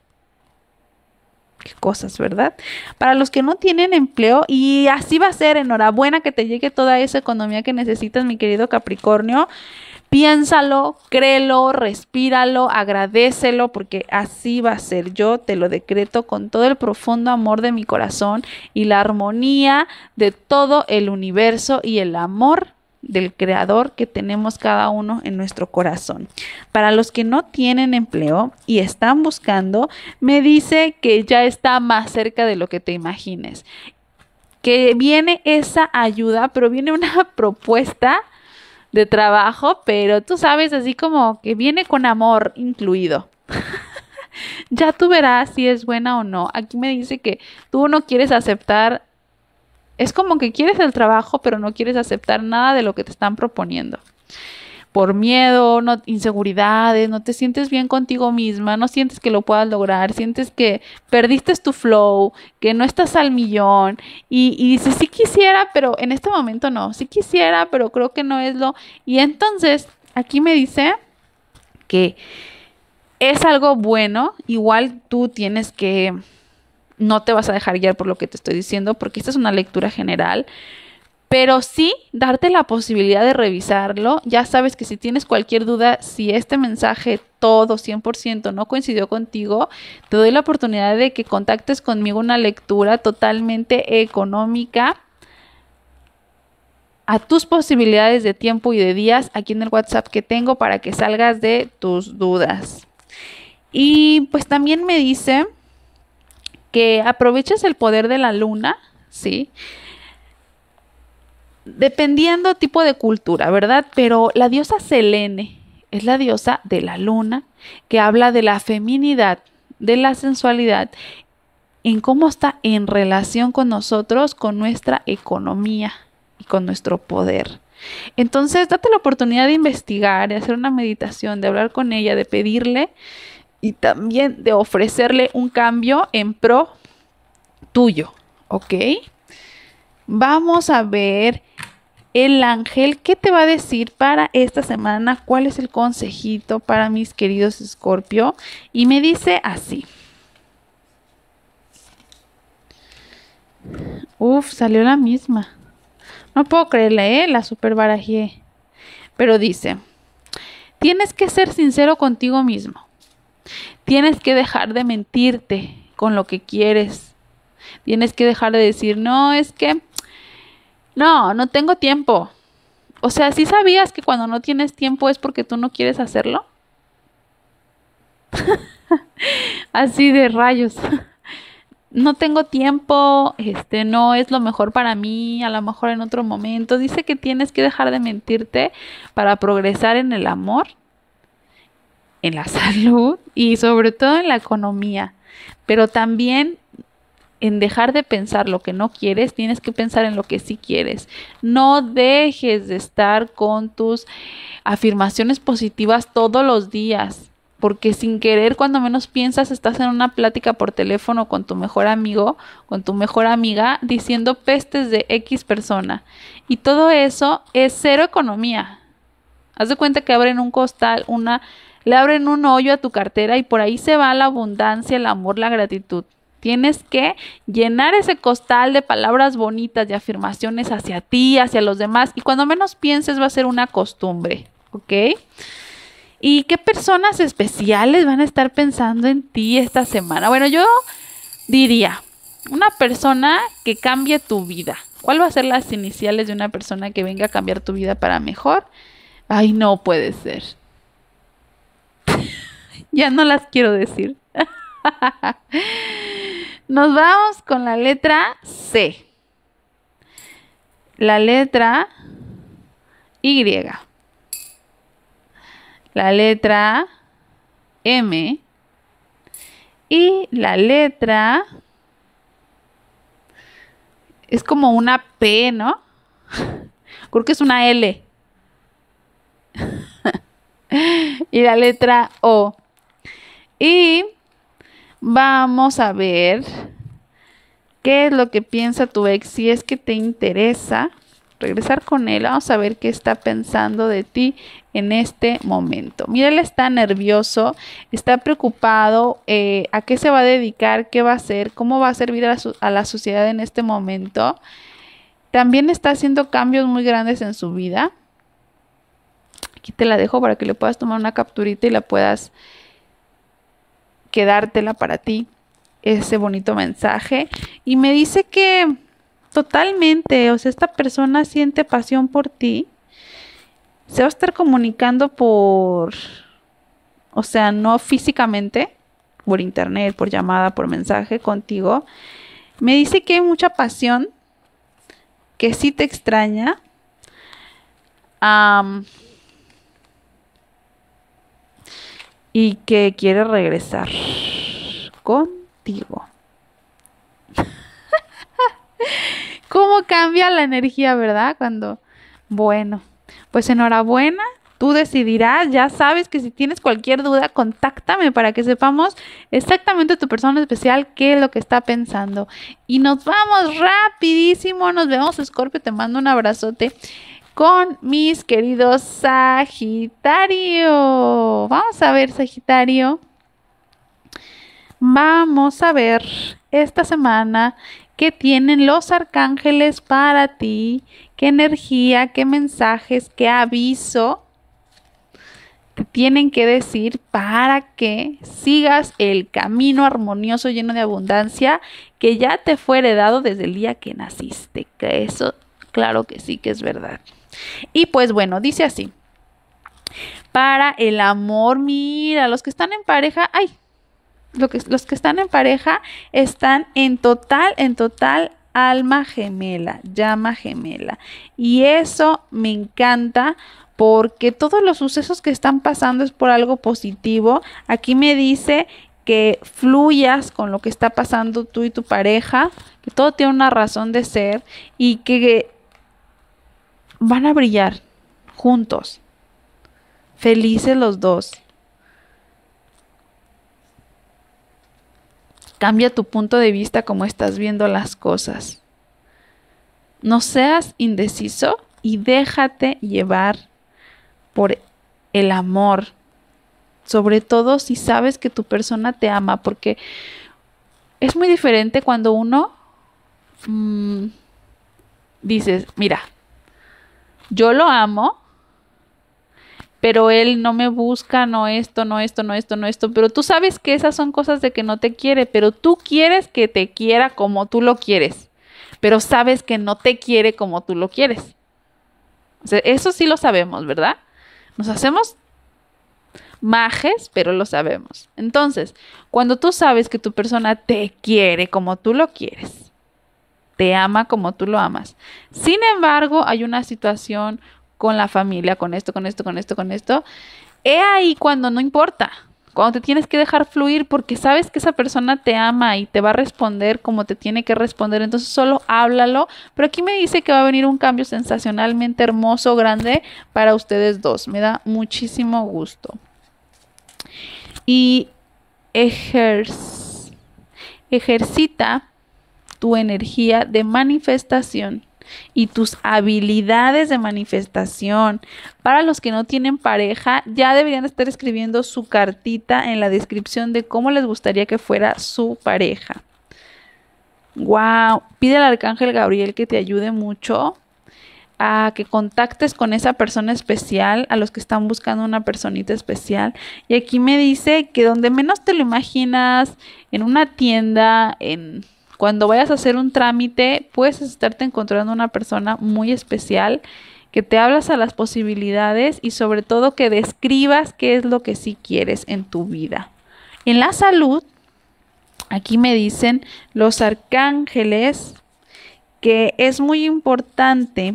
Qué cosas, ¿verdad? Para los que no tienen empleo, y así va a ser, enhorabuena que te llegue toda esa economía que necesitas, mi querido Capricornio. Piénsalo, créelo, respíralo, agradécelo, porque así va a ser. Yo te lo decreto con todo el profundo amor de mi corazón y la armonía de todo el universo y el amor del creador que tenemos cada uno en nuestro corazón. Para los que no tienen empleo y están buscando, me dice que ya está más cerca de lo que te imagines, que viene esa ayuda, pero viene una propuesta de trabajo, pero tú sabes, así como que viene con amor incluido. Ya tú verás si es buena o no. Aquí me dice que tú no quieres aceptar. Es como que quieres el trabajo, pero no quieres aceptar nada de lo que te están proponiendo. Por miedo, no, inseguridades, no te sientes bien contigo misma, no sientes que lo puedas lograr, sientes que perdiste tu flow, que no estás al millón y, y dices, sí quisiera, pero en este momento no, sí quisiera, pero creo que no es lo... Y entonces, aquí me dice que es algo bueno, igual tú tienes que... No te vas a dejar guiar por lo que te estoy diciendo, porque esta es una lectura general, Pero sí, darte la posibilidad de revisarlo. Ya sabes que si tienes cualquier duda, si este mensaje todo cien por ciento no coincidió contigo, te doy la oportunidad de que contactes conmigo una lectura totalmente económica a tus posibilidades de tiempo y de días aquí en el WhatsApp que tengo para que salgas de tus dudas. Y pues también me dice que aproveches el poder de la luna, ¿sí? Dependiendo tipo de cultura, ¿verdad? Pero la diosa Selene es la diosa de la luna, que habla de la feminidad, de la sensualidad, en cómo está en relación con nosotros, con nuestra economía y con nuestro poder. Entonces, date la oportunidad de investigar, de hacer una meditación, de hablar con ella, de pedirle y también de ofrecerle un cambio en pro tuyo, ¿ok? Vamos a ver el ángel, ¿qué te va a decir para esta semana? ¿Cuál es el consejito para mis queridos Escorpio? Y me dice así. Uf, salió la misma. No puedo creerle, ¿eh? La super barajé. Pero dice, tienes que ser sincero contigo mismo. Tienes que dejar de mentirte con lo que quieres. Tienes que dejar de decir, no, es que... No, no tengo tiempo. O sea, ¿sí sabías que cuando no tienes tiempo es porque tú no quieres hacerlo? Así de rayos. No tengo tiempo, este, no es lo mejor para mí, a lo mejor en otro momento. Dice que tienes que dejar de mentirte para progresar en el amor, en la salud y sobre todo en la economía. Pero también en dejar de pensar lo que no quieres, tienes que pensar en lo que sí quieres. No dejes de estar con tus afirmaciones positivas todos los días, porque sin querer, cuando menos piensas, estás en una plática por teléfono con tu mejor amigo, con tu mejor amiga, diciendo pestes de X persona. Y todo eso es cero economía. Haz de cuenta que abren un costal, una, le abren un hoyo a tu cartera y por ahí se va la abundancia, el amor, la gratitud. Tienes que llenar ese costal de palabras bonitas, de afirmaciones hacia ti, hacia los demás. Y cuando menos pienses va a ser una costumbre, ¿ok? ¿Y qué personas especiales van a estar pensando en ti esta semana? Bueno, yo diría, una persona que cambie tu vida. ¿Cuál va a ser las iniciales de una persona que venga a cambiar tu vida para mejor? Ay, no puede ser. Ya no las quiero decir. Nos vamos con la letra C. La letra Y. La letra M. Y la letra... Es como una P, ¿no? Creo que es una L. Y la letra O. Y vamos a ver qué es lo que piensa tu ex. Si es que te interesa regresar con él, vamos a ver qué está pensando de ti en este momento. Mira, él está nervioso, está preocupado, eh, a qué se va a dedicar, qué va a hacer, cómo va a servir a la, a la sociedad en este momento. También está haciendo cambios muy grandes en su vida. Aquí te la dejo para que le puedas tomar una capturita y la puedas quedártela para ti, ese bonito mensaje. Y me dice que totalmente, o sea, esta persona siente pasión por ti. Se va a estar comunicando por, o sea, no físicamente, por internet, por llamada, por mensaje contigo. Me dice que hay mucha pasión, que sí te extraña. Um, y que quiere regresar contigo. ¿Cómo cambia la energía, verdad? Cuando, bueno, pues enhorabuena, tú decidirás. Ya sabes que si tienes cualquier duda, contáctame para que sepamos exactamente tu persona especial qué es lo que está pensando. Y nos vamos rapidísimo, nos vemos, Escorpio, te mando un abrazote con mis queridos Sagitario. Vamos a ver, Sagitario. Vamos a ver esta semana qué tienen los arcángeles para ti, qué energía, qué mensajes, qué aviso te tienen que decir para que sigas el camino armonioso lleno de abundancia que ya te fue heredado desde el día que naciste. Que eso, claro que sí que es verdad. Y pues bueno, dice así. Para el amor, mira, los que están en pareja, ay, lo que, los que están en pareja están en total, en total alma gemela, llama gemela. Y eso me encanta porque todos los sucesos que están pasando es por algo positivo. Aquí me dice que fluyas con lo que está pasando tú y tu pareja, que todo tiene una razón de ser y que van a brillar juntos, felices los dos. Cambia tu punto de vista como estás viendo las cosas. No seas indeciso y déjate llevar por el amor. Sobre todo si sabes que tu persona te ama, porque es muy diferente cuando uno mmm, dices, mira, yo lo amo, pero él no me busca, no esto, no esto, no esto, no esto, pero tú sabes que esas son cosas de que no te quiere, pero tú quieres que te quiera como tú lo quieres, pero sabes que no te quiere como tú lo quieres. O sea, eso sí lo sabemos, ¿verdad? Nos hacemos majes, pero lo sabemos. Entonces, cuando tú sabes que tu persona te quiere como tú lo quieres, te ama como tú lo amas, sin embargo, hay una situación con la familia, con esto, con esto, con esto, con esto, he ahí cuando no importa, cuando te tienes que dejar fluir porque sabes que esa persona te ama y te va a responder como te tiene que responder, entonces solo háblalo, pero aquí me dice que va a venir un cambio sensacionalmente hermoso, grande para ustedes dos, me da muchísimo gusto. Y ejer- ejercita tu energía de manifestación y tus habilidades de manifestación. Para los que no tienen pareja, ya deberían estar escribiendo su cartita en la descripción de cómo les gustaría que fuera su pareja. Wow, pide al arcángel Gabriel que te ayude mucho a que contactes con esa persona especial, a los que están buscando una personita especial. Y aquí me dice que donde menos te lo imaginas, en una tienda, en cuando vayas a hacer un trámite, puedes estarte encontrando una persona muy especial, que te hablas a las posibilidades y sobre todo que describas qué es lo que sí quieres en tu vida. En la salud, aquí me dicen los arcángeles que es muy importante,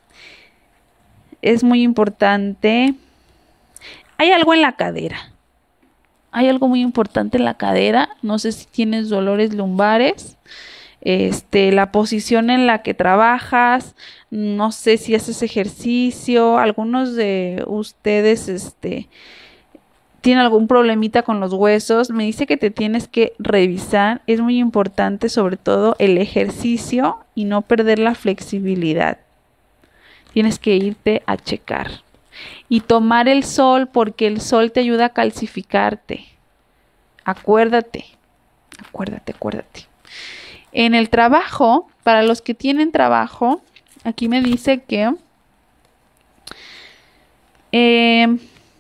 es muy importante, hay algo en la cadera. Hay algo muy importante en la cadera, no sé si tienes dolores lumbares, este, la posición en la que trabajas, no sé si haces ejercicio, algunos de ustedes este, tienen algún problemita con los huesos, me dice que te tienes que revisar, es muy importante sobre todo el ejercicio y no perder la flexibilidad, tienes que irte a checar. Y tomar el sol porque el sol te ayuda a calcificarte. Acuérdate, acuérdate, acuérdate. En el trabajo, para los que tienen trabajo, aquí me dice que eh,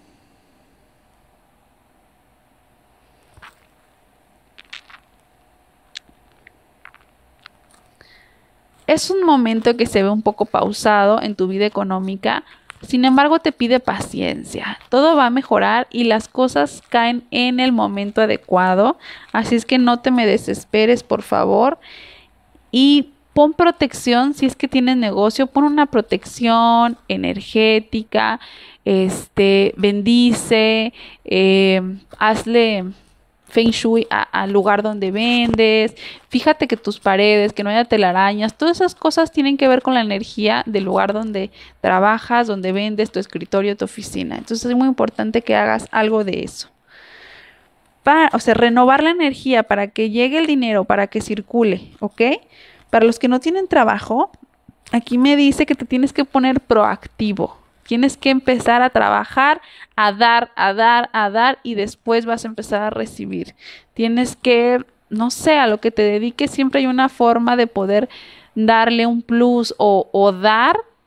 es un momento que se ve un poco pausado en tu vida económica. Sin embargo, te pide paciencia. Todo va a mejorar y las cosas caen en el momento adecuado. Así es que no te me desesperes, por favor. Y pon protección, si es que tienes negocio, pon una protección energética. Este, bendice, eh, hazle Feng Shui al lugar donde vendes, fíjate que tus paredes, que no haya telarañas, todas esas cosas tienen que ver con la energía del lugar donde trabajas, donde vendes, tu escritorio, tu oficina. Entonces es muy importante que hagas algo de eso. Para, o sea, renovar la energía para que llegue el dinero, para que circule, ¿ok? Para los que no tienen trabajo, aquí me dice que te tienes que poner proactivo. Tienes que empezar a trabajar, a dar, a dar, a dar y después vas a empezar a recibir. Tienes que, no sé, a lo que te dediques siempre hay una forma de poder darle un plus o, o dar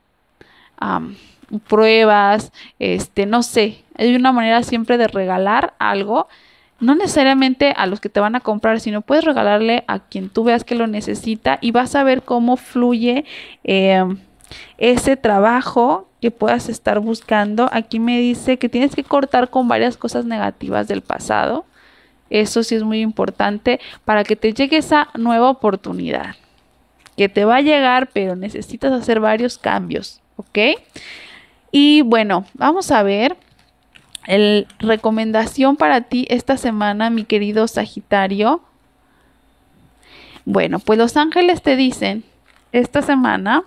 um, pruebas, este, no sé, hay una manera siempre de regalar algo, no necesariamente a los que te van a comprar, sino puedes regalarle a quien tú veas que lo necesita y vas a ver cómo fluye eh, ese trabajo que puedas estar buscando. Aquí me dice que tienes que cortar con varias cosas negativas del pasado. Eso sí es muy importante para que te llegue esa nueva oportunidad, que te va a llegar, pero necesitas hacer varios cambios, ¿ok? Y bueno, vamos a ver el recomendación para ti esta semana, mi querido Sagitario. Bueno, pues los ángeles te dicen esta semana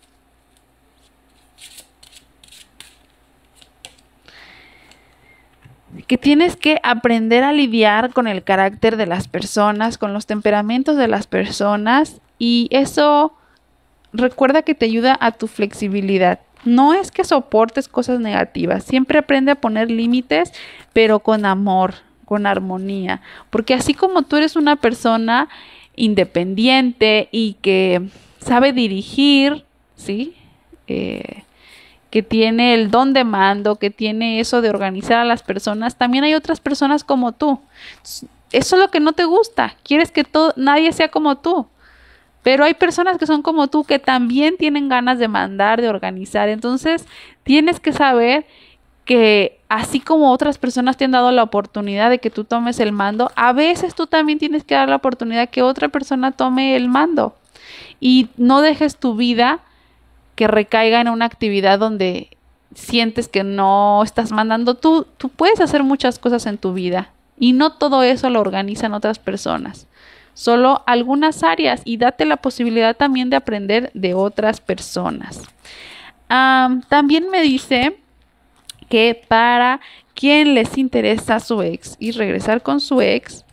que tienes que aprender a lidiar con el carácter de las personas, con los temperamentos de las personas, y eso recuerda que te ayuda a tu flexibilidad. No es que soportes cosas negativas, siempre aprende a poner límites, pero con amor, con armonía, porque así como tú eres una persona independiente y que sabe dirigir, ¿sí? Eh, que tiene el don de mando, que tiene eso de organizar a las personas, también hay otras personas como tú. Eso es lo que no te gusta, quieres que todo, nadie sea como tú. Pero hay personas que son como tú que también tienen ganas de mandar, de organizar. Entonces, tienes que saber que así como otras personas te han dado la oportunidad de que tú tomes el mando, a veces tú también tienes que dar la oportunidad que otra persona tome el mando. Y no dejes tu vida que recaiga en una actividad donde sientes que no estás mandando. Tú, tú puedes hacer muchas cosas en tu vida y no todo eso lo organizan otras personas. Solo algunas áreas, y date la posibilidad también de aprender de otras personas. Um, también me dice que para quien les interesa su ex y regresar con su ex,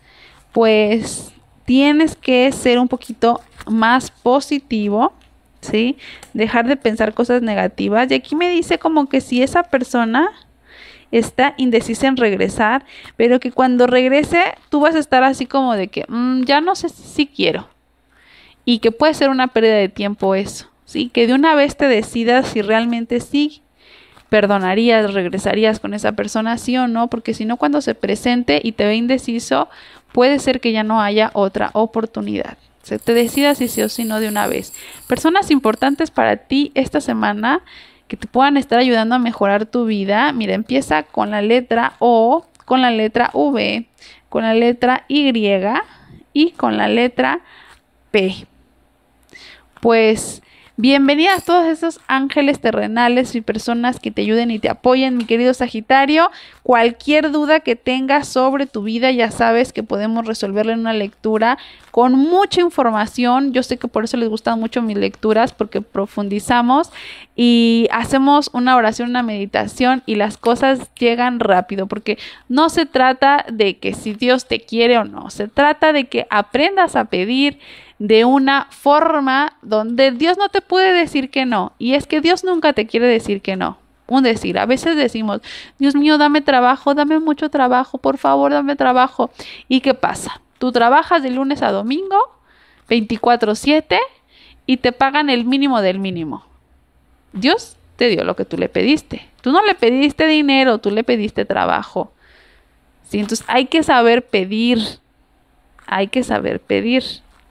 pues tienes que ser un poquito más positivo, ¿sí? Dejar de pensar cosas negativas. Y aquí me dice como que si esa persona está indecisa en regresar, pero que cuando regrese tú vas a estar así como de que mmm, ya no sé si, si quiero, y que puede ser una pérdida de tiempo eso, ¿sí? Que de una vez te decidas si realmente sí perdonarías, regresarías con esa persona, sí o no, porque si no, cuando se presente y te ve indeciso, puede ser que ya no haya otra oportunidad. Se te decida si sí o si no de una vez. Personas importantes para ti esta semana que te puedan estar ayudando a mejorar tu vida. Mira, empieza con la letra O, con la letra V, con la letra Y y con la letra P. Pues bienvenidas todos esos ángeles terrenales y personas que te ayuden y te apoyen, mi querido Sagitario. Cualquier duda que tengas sobre tu vida, ya sabes que podemos resolverla en una lectura con mucha información. Yo sé que por eso les gustan mucho mis lecturas, porque profundizamos y hacemos una oración, una meditación, y las cosas llegan rápido, porque no se trata de que si Dios te quiere o no, se trata de que aprendas a pedir de una forma donde Dios no te puede decir que no. Y es que Dios nunca te quiere decir que no. Un decir, a veces decimos, Dios mío, dame trabajo, dame mucho trabajo, por favor, dame trabajo. ¿Y qué pasa? Tú trabajas de lunes a domingo, veinticuatro siete, y te pagan el mínimo del mínimo. Dios te dio lo que tú le pediste. Tú no le pediste dinero, tú le pediste trabajo. ¿Sí? Entonces hay que saber pedir. Hay que saber pedir.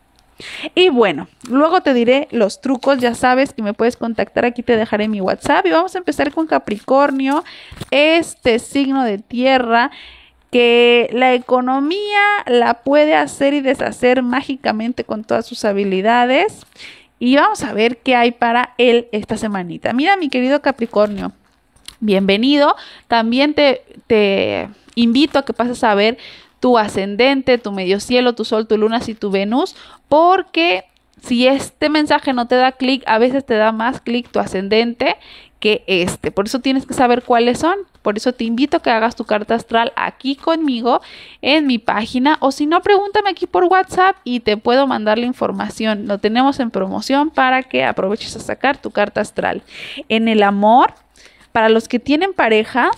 Y bueno, luego te diré los trucos. Ya sabes que me puedes contactar, aquí te dejaré mi WhatsApp. Y vamos a empezar con Capricornio, este signo de tierra que la economía la puede hacer y deshacer mágicamente con todas sus habilidades. Y vamos a ver qué hay para él esta semanita. Mira, mi querido Capricornio, bienvenido. También te, te invito a que pases a ver tu ascendente, tu medio cielo, tu sol, tu luna y tu Venus, porque si este mensaje no te da clic, a veces te da más clic tu ascendente que este. Por eso tienes que saber cuáles son. Por eso te invito a que hagas tu carta astral aquí conmigo en mi página, o si no, pregúntame aquí por WhatsApp y te puedo mandar la información. Lo tenemos en promoción para que aproveches a sacar tu carta astral. En el amor, para los que tienen pareja,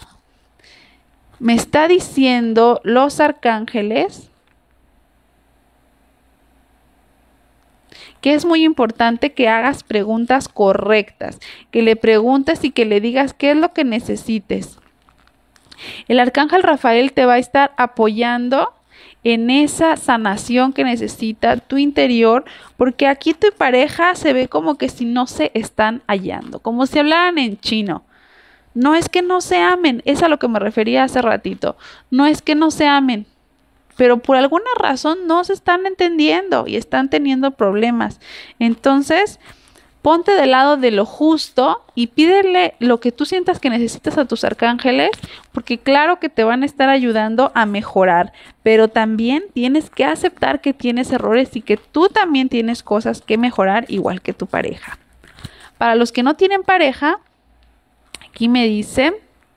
me está diciendo los arcángeles que es muy importante que hagas preguntas correctas, que le preguntes y que le digas qué es lo que necesites. El arcángel Rafael te va a estar apoyando en esa sanación que necesita tu interior, porque aquí tu pareja se ve como que si no se están hallando, como si hablaran en chino. No es que no se amen, es a lo que me refería hace ratito. No es que no se amen, pero por alguna razón no se están entendiendo y están teniendo problemas. Entonces, ponte del lado de lo justo y pídele lo que tú sientas que necesitas a tus arcángeles, porque claro que te van a estar ayudando a mejorar, pero también tienes que aceptar que tienes errores y que tú también tienes cosas que mejorar igual que tu pareja. Para los que no tienen pareja, aquí me dice,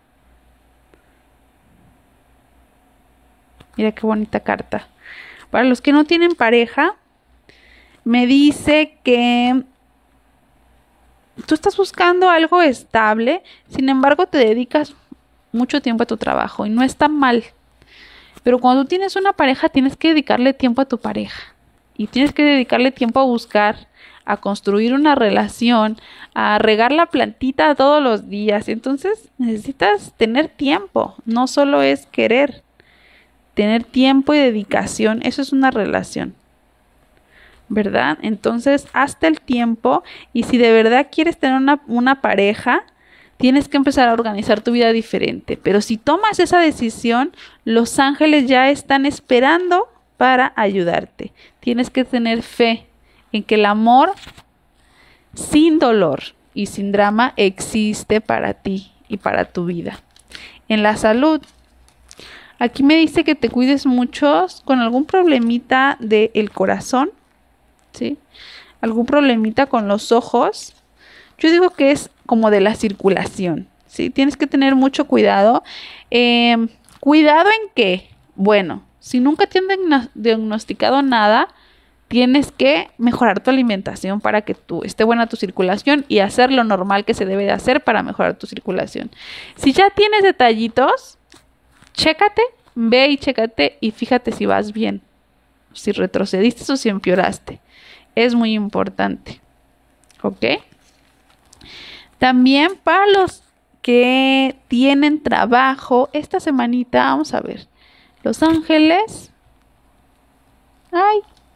mira qué bonita carta. Para los que no tienen pareja, me dice que tú estás buscando algo estable, sin embargo te dedicas mucho tiempo a tu trabajo y no está mal. Pero cuando tú tienes una pareja, tienes que dedicarle tiempo a tu pareja y tienes que dedicarle tiempo a buscar, a construir una relación, a regar la plantita todos los días. Entonces necesitas tener tiempo, no solo es querer, tener tiempo y dedicación, eso es una relación, ¿verdad? Entonces, hazte el tiempo y si de verdad quieres tener una, una pareja, tienes que empezar a organizar tu vida diferente. Pero si tomas esa decisión, los ángeles ya están esperando para ayudarte. Tienes que tener fe en que el amor sin dolor y sin drama existe para ti y para tu vida. En la salud, aquí me dice que te cuides mucho con algún problemita del corazón, ¿sí? Algún problemita con los ojos. Yo digo que es como de la circulación, ¿sí? Tienes que tener mucho cuidado. Eh, ¿Cuidado en qué? Bueno, si nunca te han diagnosticado nada, tienes que mejorar tu alimentación para que tú esté buena tu circulación y hacer lo normal que se debe de hacer para mejorar tu circulación. Si ya tienes detallitos, chécate, ve y chécate y fíjate si vas bien, si retrocediste o si empeoraste. Es muy importante, ¿ok? También para los que tienen trabajo, esta semanita, vamos a ver, Los Ángeles, ay,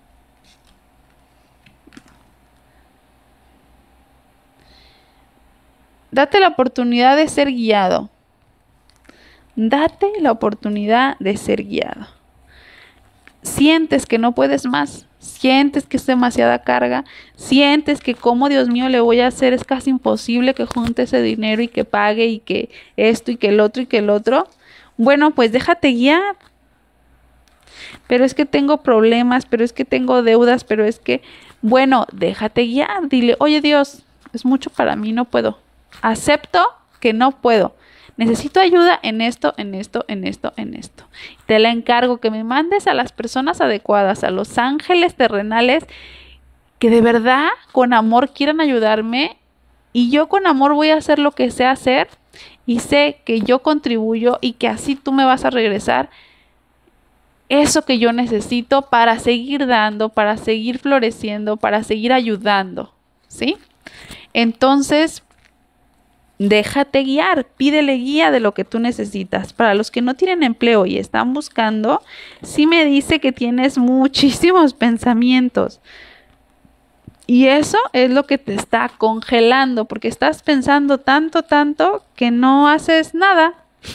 date la oportunidad de ser guiado, date la oportunidad de ser guiado. Sientes que no puedes más, sientes que es demasiada carga, sientes que como Dios mío le voy a hacer, es casi imposible que junte ese dinero y que pague y que esto y que el otro y que el otro. Bueno, pues déjate guiar. Pero es que tengo problemas, pero es que tengo deudas, pero es que, bueno, déjate guiar. Dile, oye Dios, es mucho para mí, no puedo. Acepto que no puedo. Necesito ayuda en esto, en esto, en esto, en esto. Te la encargo que me mandes a las personas adecuadas, a los ángeles terrenales que de verdad con amor quieran ayudarme y yo con amor voy a hacer lo que sé hacer y sé que yo contribuyo y que así tú me vas a regresar eso que yo necesito para seguir dando, para seguir floreciendo, para seguir ayudando, ¿sí? Entonces, déjate guiar, pídele guía de lo que tú necesitas. Para los que no tienen empleo y están buscando, sí me dice que tienes muchísimos pensamientos. Y eso es lo que te está congelando, porque estás pensando tanto, tanto que no haces nada.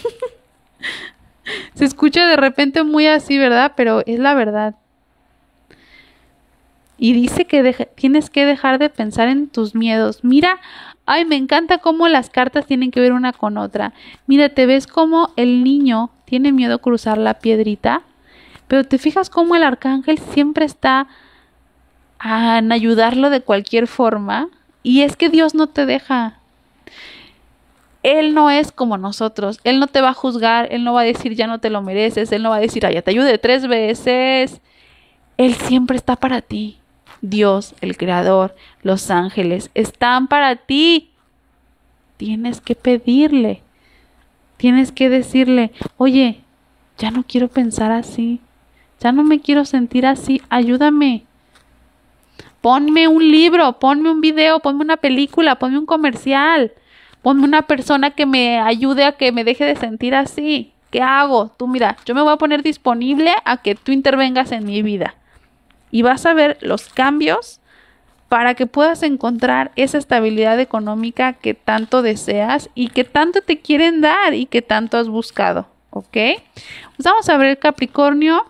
Se escucha de repente muy así, ¿verdad? Pero es la verdad. Y dice que deja, tienes que dejar de pensar en tus miedos. Mira, ay, me encanta cómo las cartas tienen que ver una con otra. Mira, te ves como el niño tiene miedo a cruzar la piedrita, pero te fijas cómo el arcángel siempre está a, en ayudarlo de cualquier forma. Y es que Dios no te deja. Él no es como nosotros. Él no te va a juzgar. Él no va a decir ya no te lo mereces. Él no va a decir ay, ya te ayude tres veces. Él siempre está para ti. Dios, el Creador, los ángeles, están para ti. Tienes que pedirle. Tienes que decirle, oye, ya no quiero pensar así. Ya no me quiero sentir así. Ayúdame. Ponme un libro, ponme un video, ponme una película, ponme un comercial, ponme una persona que me ayude a que me deje de sentir así. ¿Qué hago? Tú mira, yo me voy a poner disponible a que tú intervengas en mi vida. Y vas a ver los cambios para que puedas encontrar esa estabilidad económica que tanto deseas y que tanto te quieren dar y que tanto has buscado. ¿Ok? Pues vamos a ver, Capricornio.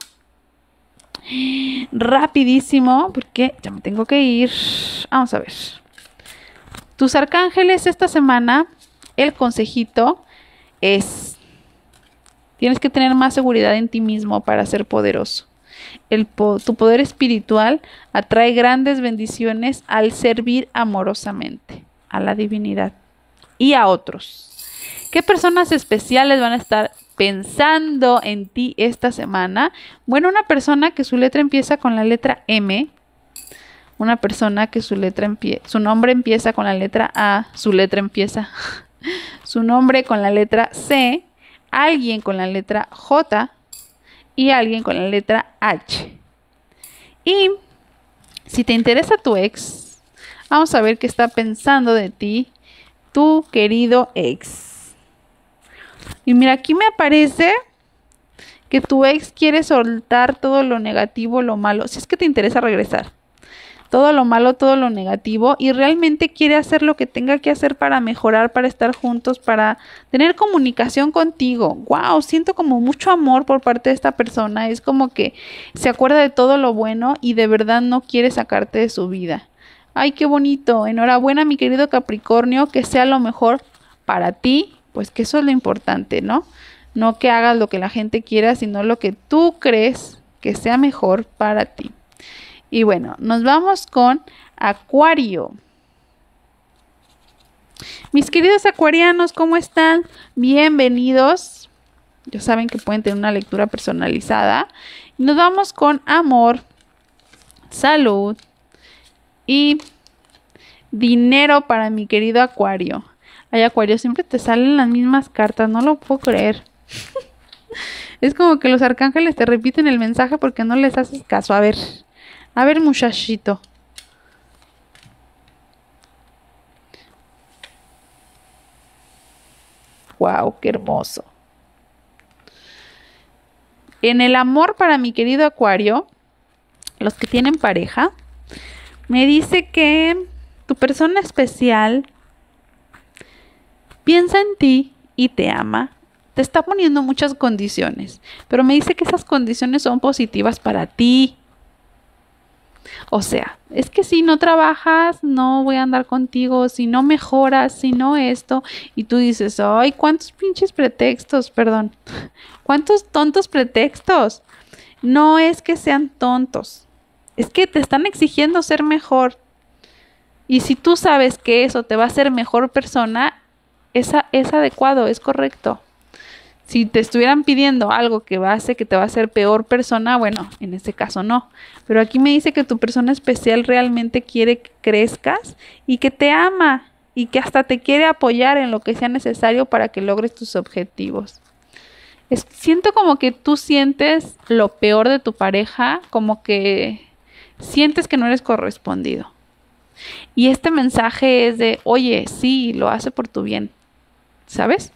Rapidísimo, porque ya me tengo que ir. Vamos a ver. Tus arcángeles esta semana, el consejito es: tienes que tener más seguridad en ti mismo para ser poderoso. El po- tu poder espiritual atrae grandes bendiciones al servir amorosamente a la divinidad y a otros. ¿Qué personas especiales van a estar pensando en ti esta semana? Bueno, una persona que su letra empieza con la letra M, una persona que su letra empie- su nombre empieza con la letra A, su letra empieza, su nombre con la letra C, alguien con la letra J y alguien con la letra H. Y si te interesa tu ex, vamos a ver qué está pensando de ti tu querido ex. Y mira, aquí me aparece que tu ex quiere soltar todo lo negativo, lo malo, si es que te interesa regresar. Todo lo malo, todo lo negativo, y realmente quiere hacer lo que tenga que hacer para mejorar, para estar juntos, para tener comunicación contigo. Wow, siento como mucho amor por parte de esta persona. Es como que se acuerda de todo lo bueno y de verdad no quiere sacarte de su vida. Ay, qué bonito. Enhorabuena, mi querido Capricornio, que sea lo mejor para ti. Pues que eso es lo importante, ¿no? No que hagas lo que la gente quiera, sino lo que tú crees que sea mejor para ti. Y bueno, nos vamos con Acuario. Mis queridos acuarianos, ¿cómo están? Bienvenidos. Ya saben que pueden tener una lectura personalizada. Y nos vamos con amor, salud y dinero para mi querido Acuario. Ay, Acuario, siempre te salen las mismas cartas, no lo puedo creer. Es como que los arcángeles te repiten el mensaje porque no les haces caso. A ver, a ver, muchachito. Wow, qué hermoso. En el amor para mi querido Acuario, los que tienen pareja, me dice que tu persona especial piensa en ti y te ama. Te está poniendo muchas condiciones, pero me dice que esas condiciones son positivas para ti. O sea, es que si no trabajas, no voy a andar contigo, si no mejoras, si no esto, y tú dices, ay, cuántos pinches pretextos, perdón, cuántos tontos pretextos. No es que sean tontos, es que te están exigiendo ser mejor. Y si tú sabes que eso te va a hacer mejor persona, es, es adecuado, es correcto. Si te estuvieran pidiendo algo que va a hacer que te va a hacer peor persona, bueno, en este caso no. Pero aquí me dice que tu persona especial realmente quiere que crezcas y que te ama y que hasta te quiere apoyar en lo que sea necesario para que logres tus objetivos. Es, siento como que tú sientes lo peor de tu pareja, como que sientes que no eres correspondido. Y este mensaje es de, oye, sí, lo hace por tu bien, ¿sabes?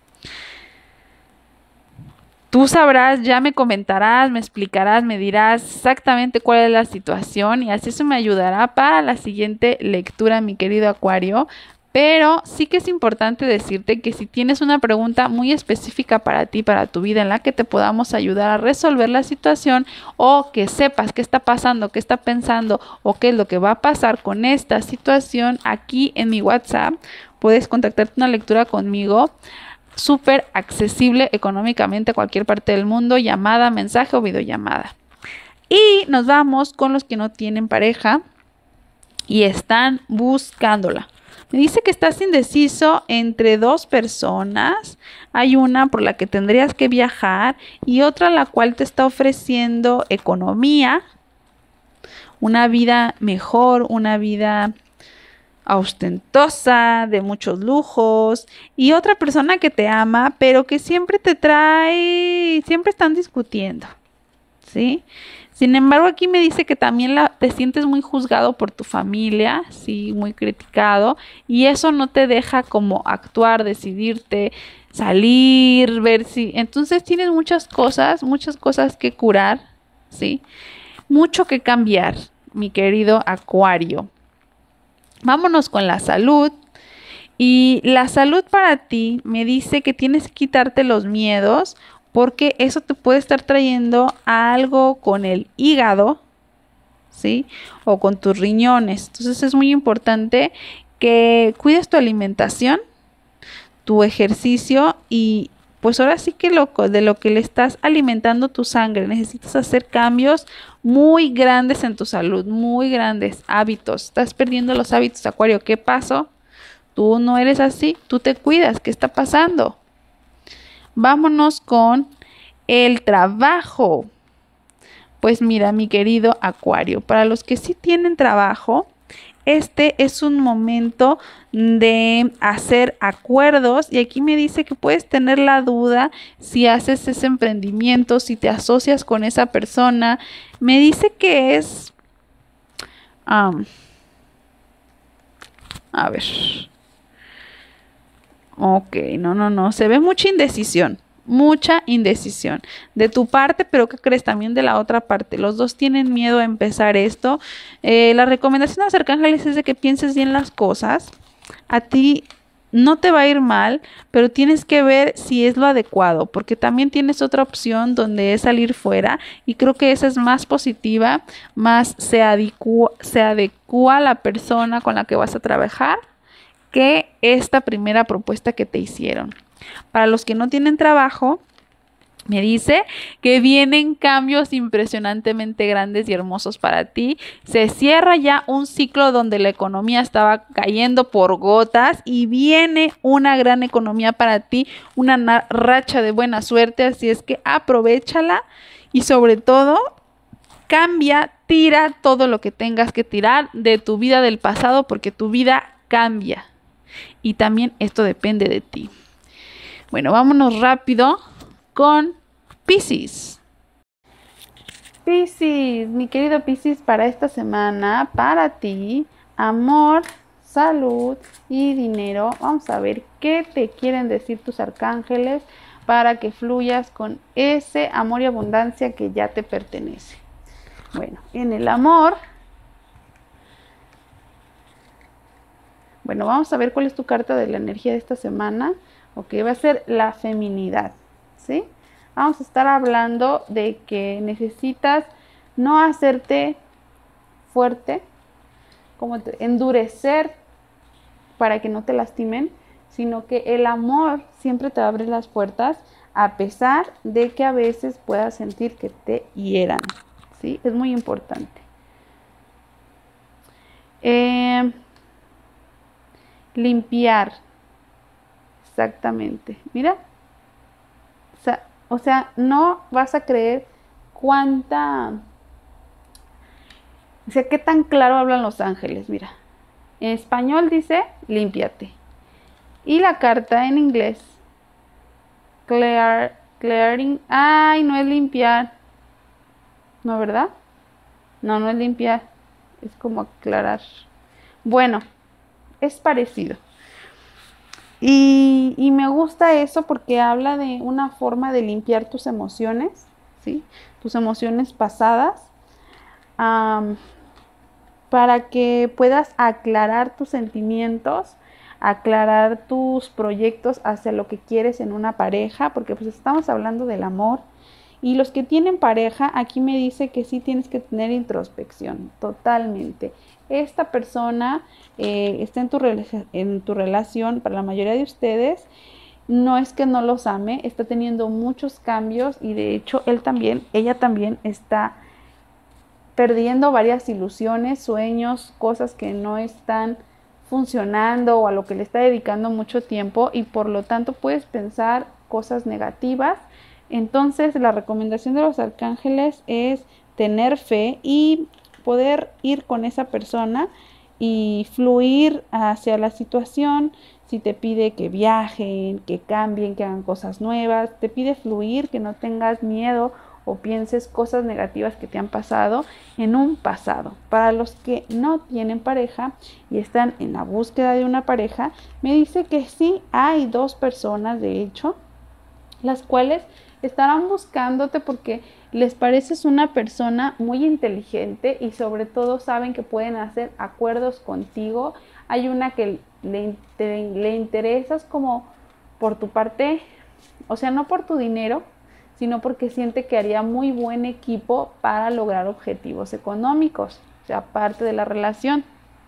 Tú sabrás, ya me comentarás, me explicarás, me dirás exactamente cuál es la situación y así eso me ayudará para la siguiente lectura, mi querido Acuario. Pero sí que es importante decirte que si tienes una pregunta muy específica para ti, para tu vida, en la que te podamos ayudar a resolver la situación o que sepas qué está pasando, qué está pensando o qué es lo que va a pasar con esta situación, aquí en mi WhatsApp puedes contactarte una lectura conmigo. Súper accesible económicamente a cualquier parte del mundo, llamada, mensaje o videollamada. Y nos vamos con los que no tienen pareja y están buscándola. Me dice que estás indeciso entre dos personas. Hay una por la que tendrías que viajar y otra la cual te está ofreciendo economía, una vida mejor, una vida ostentosa, de muchos lujos, y otra persona que te ama, pero que siempre te trae, siempre están discutiendo, ¿sí? Sin embargo, aquí me dice que también la, te sientes muy juzgado por tu familia, sí, muy criticado, y eso no te deja como actuar, decidirte, salir, ver si... Entonces tienes muchas cosas, muchas cosas que curar, ¿sí? Mucho que cambiar, mi querido Acuario. Vámonos con la salud. Y la salud para ti me dice que tienes que quitarte los miedos porque eso te puede estar trayendo a algo con el hígado, ¿sí? O con tus riñones. Entonces es muy importante que cuides tu alimentación, tu ejercicio y pues ahora sí que loco, de lo que le estás alimentando tu sangre. Necesitas hacer cambios muy grandes en tu salud, muy grandes hábitos. Estás perdiendo los hábitos, Acuario. ¿Qué pasó? Tú no eres así, tú te cuidas. ¿Qué está pasando? Vámonos con el trabajo. Pues mira, mi querido Acuario, para los que sí tienen trabajo, este es un momento de hacer acuerdos y aquí me dice que puedes tener la duda si haces ese emprendimiento, si te asocias con esa persona. Me dice que es... Um, a ver... Ok, no, no, no, se ve mucha indecisión, mucha indecisión de tu parte, pero ¿qué crees? También de la otra parte. Los dos tienen miedo a empezar esto. Eh, la recomendación de los arcángeles es de que pienses bien las cosas. A ti no te va a ir mal, pero tienes que ver si es lo adecuado, porque también tienes otra opción donde es salir fuera y creo que esa es más positiva, más se adecua, se adecua a la persona con la que vas a trabajar que esta primera propuesta que te hicieron. Para los que no tienen trabajo, me dice que vienen cambios impresionantemente grandes y hermosos para ti. Se cierra ya un ciclo donde la economía estaba cayendo por gotas y viene una gran economía para ti, una racha de buena suerte, así es que aprovéchala y sobre todo cambia, tira todo lo que tengas que tirar de tu vida del pasado porque tu vida cambia. Y también esto depende de ti. Bueno, vámonos rápido con Piscis. Piscis, mi querido Piscis, para esta semana, para ti, amor, salud y dinero. Vamos a ver qué te quieren decir tus arcángeles para que fluyas con ese amor y abundancia que ya te pertenece. Bueno, en el amor... Bueno, vamos a ver cuál es tu carta de la energía de esta semana. Ok, va a ser la feminidad, ¿sí? Vamos a estar hablando de que necesitas no hacerte fuerte, como te, endurecer para que no te lastimen, sino que el amor siempre te abre las puertas a pesar de que a veces puedas sentir que te hieran, ¿sí? Es muy importante. Eh... Limpiar. Exactamente. Mira. O sea, o sea, no vas a creer cuánta... O sea, qué tan claro hablan los ángeles. Mira. En español dice, límpiate. Y la carta en inglés. Clear, clearing. Ay, no es limpiar. ¿No, verdad? No, no es limpiar. Es como aclarar. Bueno. Es parecido. Y, y me gusta eso porque habla de una forma de limpiar tus emociones, ¿sí? Tus emociones pasadas, um, para que puedas aclarar tus sentimientos, aclarar tus proyectos hacia lo que quieres en una pareja, porque pues estamos hablando del amor. Y los que tienen pareja, aquí me dice que sí tienes que tener introspección, totalmente. Esta persona eh, está en tu, en tu relación, para la mayoría de ustedes, no es que no los ame, está teniendo muchos cambios y de hecho él también, ella también está perdiendo varias ilusiones, sueños, cosas que no están funcionando o a lo que le está dedicando mucho tiempo y por lo tanto puedes pensar cosas negativas. Entonces la recomendación de los arcángeles es tener fe y poder ir con esa persona y fluir hacia la situación. Si te pide que viajen, que cambien, que hagan cosas nuevas, te pide fluir, que no tengas miedo o pienses cosas negativas que te han pasado en un pasado. Para los que no tienen pareja y están en la búsqueda de una pareja, me dice que sí hay dos personas, de hecho, las cuales estarán buscándote porque les pareces una persona muy inteligente y sobre todo saben que pueden hacer acuerdos contigo. Hay una que le, te, le interesas como por tu parte, o sea, no por tu dinero, sino porque siente que haría muy buen equipo para lograr objetivos económicos, o sea, parte de la relación.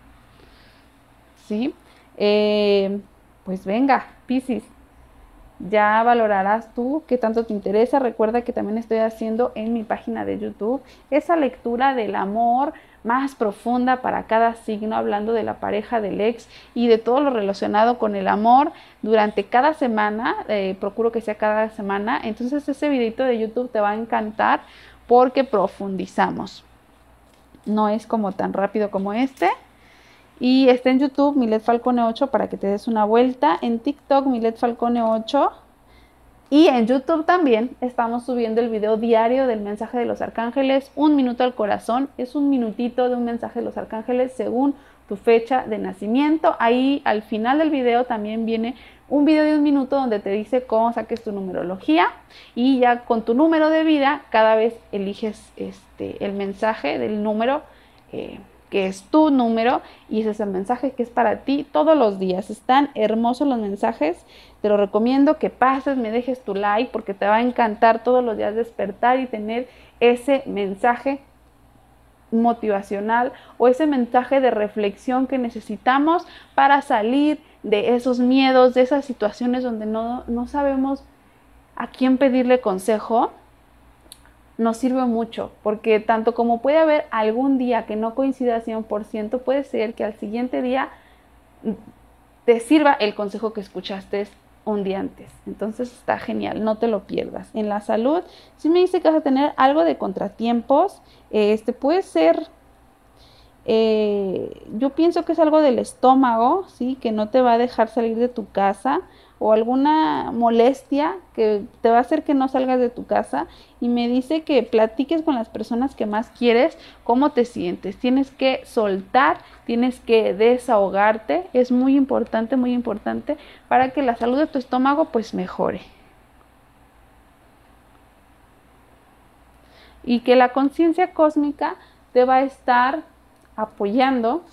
¿Sí? Eh, pues venga, Piscis. Ya valorarás tú qué tanto te interesa. Recuerda que también estoy haciendo en mi página de YouTube esa lectura del amor más profunda para cada signo, hablando de la pareja, del ex y de todo lo relacionado con el amor durante cada semana. Eh, procuro que sea cada semana. Entonces ese videito de YouTube te va a encantar porque profundizamos. No es como tan rápido como este. Y está en YouTube, Milet Falcone ocho, para que te des una vuelta. En TikTok, Milet Falcone ocho. Y en YouTube también estamos subiendo el video diario del mensaje de los arcángeles. Un minuto al corazón. Es un minutito de un mensaje de los arcángeles según tu fecha de nacimiento. Ahí al final del video también viene un video de un minuto donde te dice cómo saques tu numerología. Y ya con tu número de vida, cada vez eliges este, el mensaje del número eh, que es tu número, y ese es el mensaje que es para ti todos los días. Están hermosos los mensajes, te lo recomiendo que pases, me dejes tu like porque te va a encantar todos los días despertar y tener ese mensaje motivacional o ese mensaje de reflexión que necesitamos para salir de esos miedos, de esas situaciones donde no, no sabemos a quién pedirle consejo. Nos sirve mucho, porque tanto como puede haber algún día que no coincida cien por ciento, puede ser que al siguiente día te sirva el consejo que escuchaste un día antes. Entonces está genial, no te lo pierdas. En la salud, sí me dice que vas a tener algo de contratiempos. Este puede ser, eh, yo pienso que es algo del estómago, ¿sí? Que no te va a dejar salir de tu casa, o alguna molestia que te va a hacer que no salgas de tu casa. Y me dice que platiques con las personas que más quieres, cómo te sientes. Tienes que soltar, tienes que desahogarte. Es muy importante, muy importante para que la salud de tu estómago pues mejore. Y que la conciencia cósmica te va a estar apoyando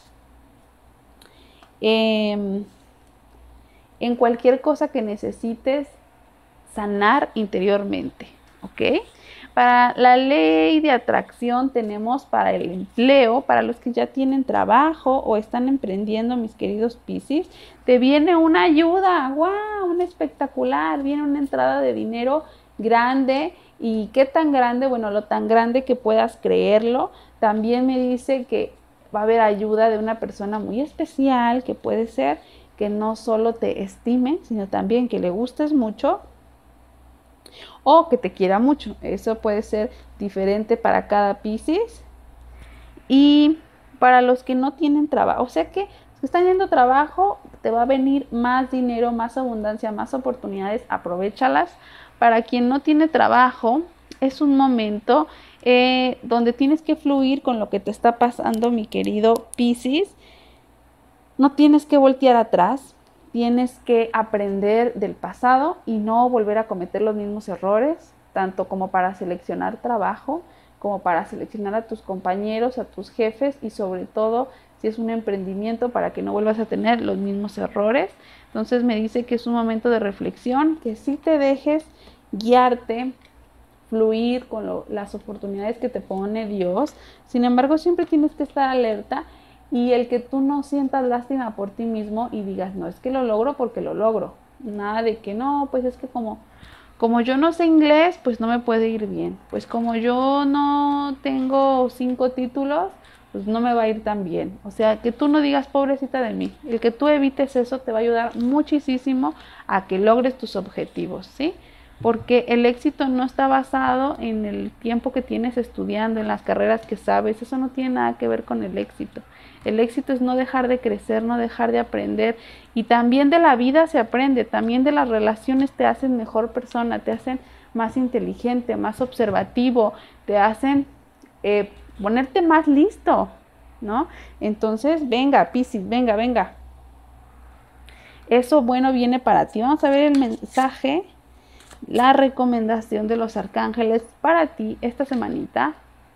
eh, en cualquier cosa que necesites sanar interiormente, ¿ok? Para la ley de atracción tenemos para el empleo, para los que ya tienen trabajo o están emprendiendo, mis queridos Piscis, te viene una ayuda, ¡wow! Una espectacular, viene una entrada de dinero grande. ¿Y qué tan grande? Bueno, lo tan grande que puedas creerlo. También me dice que va a haber ayuda de una persona muy especial, que puede ser que no solo te estime, sino también que le gustes mucho o que te quiera mucho. Eso puede ser diferente para cada Piscis. Y para los que no tienen trabajo, o sea que los que están yendo trabajo, te va a venir más dinero, más abundancia, más oportunidades, aprovéchalas. Para quien no tiene trabajo, es un momento eh, donde tienes que fluir con lo que te está pasando, mi querido Piscis. No tienes que voltear atrás, tienes que aprender del pasado y no volver a cometer los mismos errores, tanto como para seleccionar trabajo, como para seleccionar a tus compañeros, a tus jefes y sobre todo si es un emprendimiento para que no vuelvas a tener los mismos errores. Entonces me dice que es un momento de reflexión, que sí te dejes guiarte, fluir con lo, las oportunidades que te pone Dios. Sin embargo, siempre tienes que estar alerta. Y el que tú no sientas lástima por ti mismo y digas, no, es que lo logro porque lo logro. Nada de que no, pues es que como, como yo no sé inglés, pues no me puede ir bien. Pues como yo no tengo cinco títulos, pues no me va a ir tan bien. O sea, que tú no digas, pobrecita de mí. El que tú evites eso te va a ayudar muchísimo a que logres tus objetivos, ¿sí? porque el éxito no está basado en el tiempo que tienes estudiando, en las carreras que sabes. Eso no tiene nada que ver con el éxito. El éxito es no dejar de crecer, no dejar de aprender. Y también de la vida se aprende, también de las relaciones te hacen mejor persona, te hacen más inteligente, más observativo, te hacen eh, ponerte más listo, ¿no? Entonces, venga, Piscis, venga, venga. Eso bueno viene para ti. Vamos a ver el mensaje, la recomendación de los arcángeles para ti esta semanita.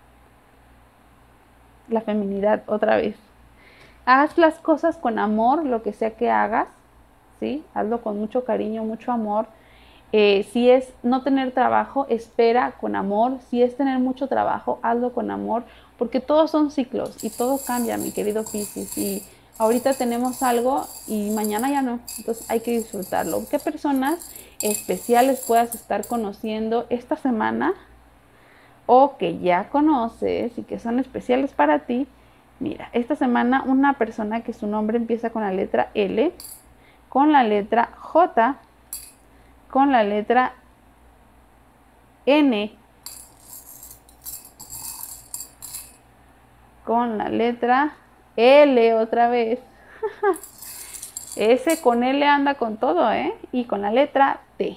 La feminidad otra vez. Haz las cosas con amor, lo que sea que hagas, ¿sí? Hazlo con mucho cariño, mucho amor. Eh, si es no tener trabajo, espera con amor. Si es tener mucho trabajo, hazlo con amor, porque todos son ciclos y todo cambia, mi querido Piscis. Y ahorita tenemos algo y mañana ya no, entonces hay que disfrutarlo. ¿Qué personas especiales puedas estar conociendo esta semana o que ya conoces y que son especiales para ti? Mira, esta semana una persona que su nombre empieza con la letra L, con la letra J, con la letra N, con la letra L otra vez. Ese con L anda con todo, ¿eh? Y con la letra T.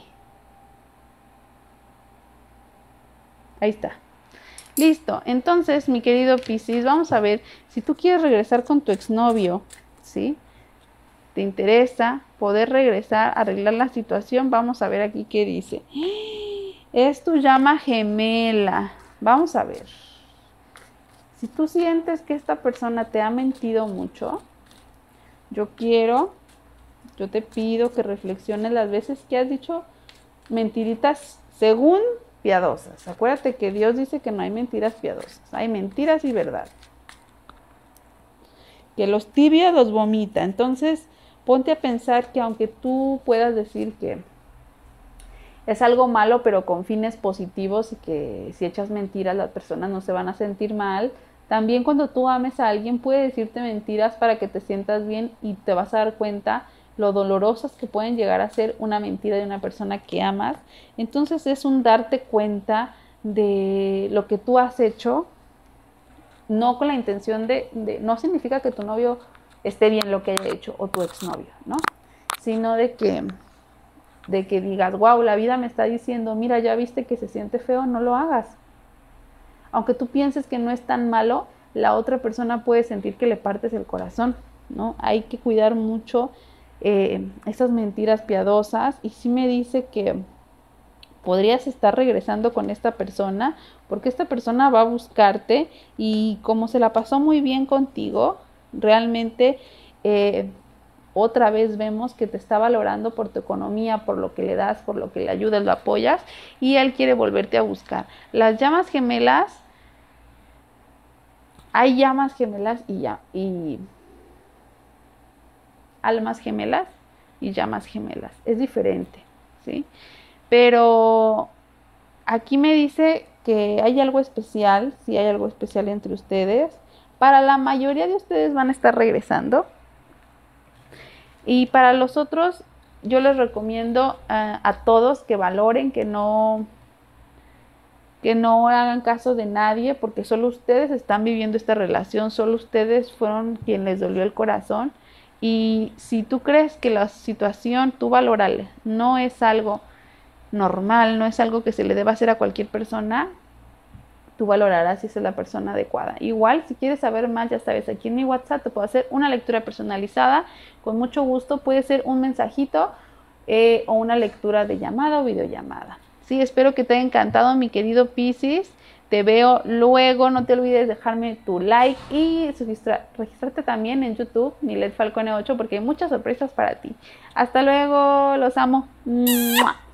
Ahí está. Listo. Entonces, mi querido Piscis, vamos a ver si tú quieres regresar con tu exnovio, ¿sí? ¿Te interesa poder regresar, arreglar la situación? Vamos a ver aquí qué dice. Es tu llama gemela. Vamos a ver. Si tú sientes que esta persona te ha mentido mucho, yo quiero, yo te pido que reflexiones las veces que has dicho mentiritas según piadosas. Acuérdate que Dios dice que no hay mentiras piadosas, hay mentiras y verdad. Que los tibios los vomita. Entonces, ponte a pensar que aunque tú puedas decir que es algo malo, pero con fines positivos y que si echas mentiras las personas no se van a sentir mal, también cuando tú ames a alguien puede decirte mentiras para que te sientas bien y te vas a dar cuenta lo dolorosas que pueden llegar a ser una mentira de una persona que amas. Entonces es un darte cuenta de lo que tú has hecho, no con la intención de, de no significa que tu novio esté bien lo que haya hecho o tu exnovio, ¿no? Sino de que, de que digas, wow, la vida me está diciendo, mira, ya viste que se siente feo, no lo hagas. Aunque tú pienses que no es tan malo, la otra persona puede sentir que le partes el corazón, ¿no? Hay que cuidar mucho eh, esas mentiras piadosas. Y sí me dice que podrías estar regresando con esta persona, porque esta persona va a buscarte y como se la pasó muy bien contigo, realmente eh, otra vez vemos que te está valorando por tu economía, por lo que le das, por lo que le ayudas, lo apoyas, y él quiere volverte a buscar. Las llamas gemelas, hay llamas gemelas y, ya, y almas gemelas y llamas gemelas. Es diferente, ¿sí? Pero aquí me dice que hay algo especial, sí hay algo especial entre ustedes. Para la mayoría de ustedes van a estar regresando. Y para los otros, yo les recomiendo uh, a todos que valoren, que no, que no hagan caso de nadie, porque solo ustedes están viviendo esta relación, solo ustedes fueron quien les dolió el corazón. Y si tú crees que la situación, tú valórale, no es algo normal, no es algo que se le deba hacer a cualquier persona, tú valorarás si es la persona adecuada. Igual, si quieres saber más, ya sabes, aquí en mi WhatsApp te puedo hacer una lectura personalizada, con mucho gusto, puede ser un mensajito eh, o una lectura de llamada o videollamada. Sí, espero que te haya encantado, mi querido Piscis. Te veo luego, no te olvides dejarme tu like y registra, registrarte también en YouTube, Nilet Falcone ocho, porque hay muchas sorpresas para ti. Hasta luego, los amo. ¡Mua!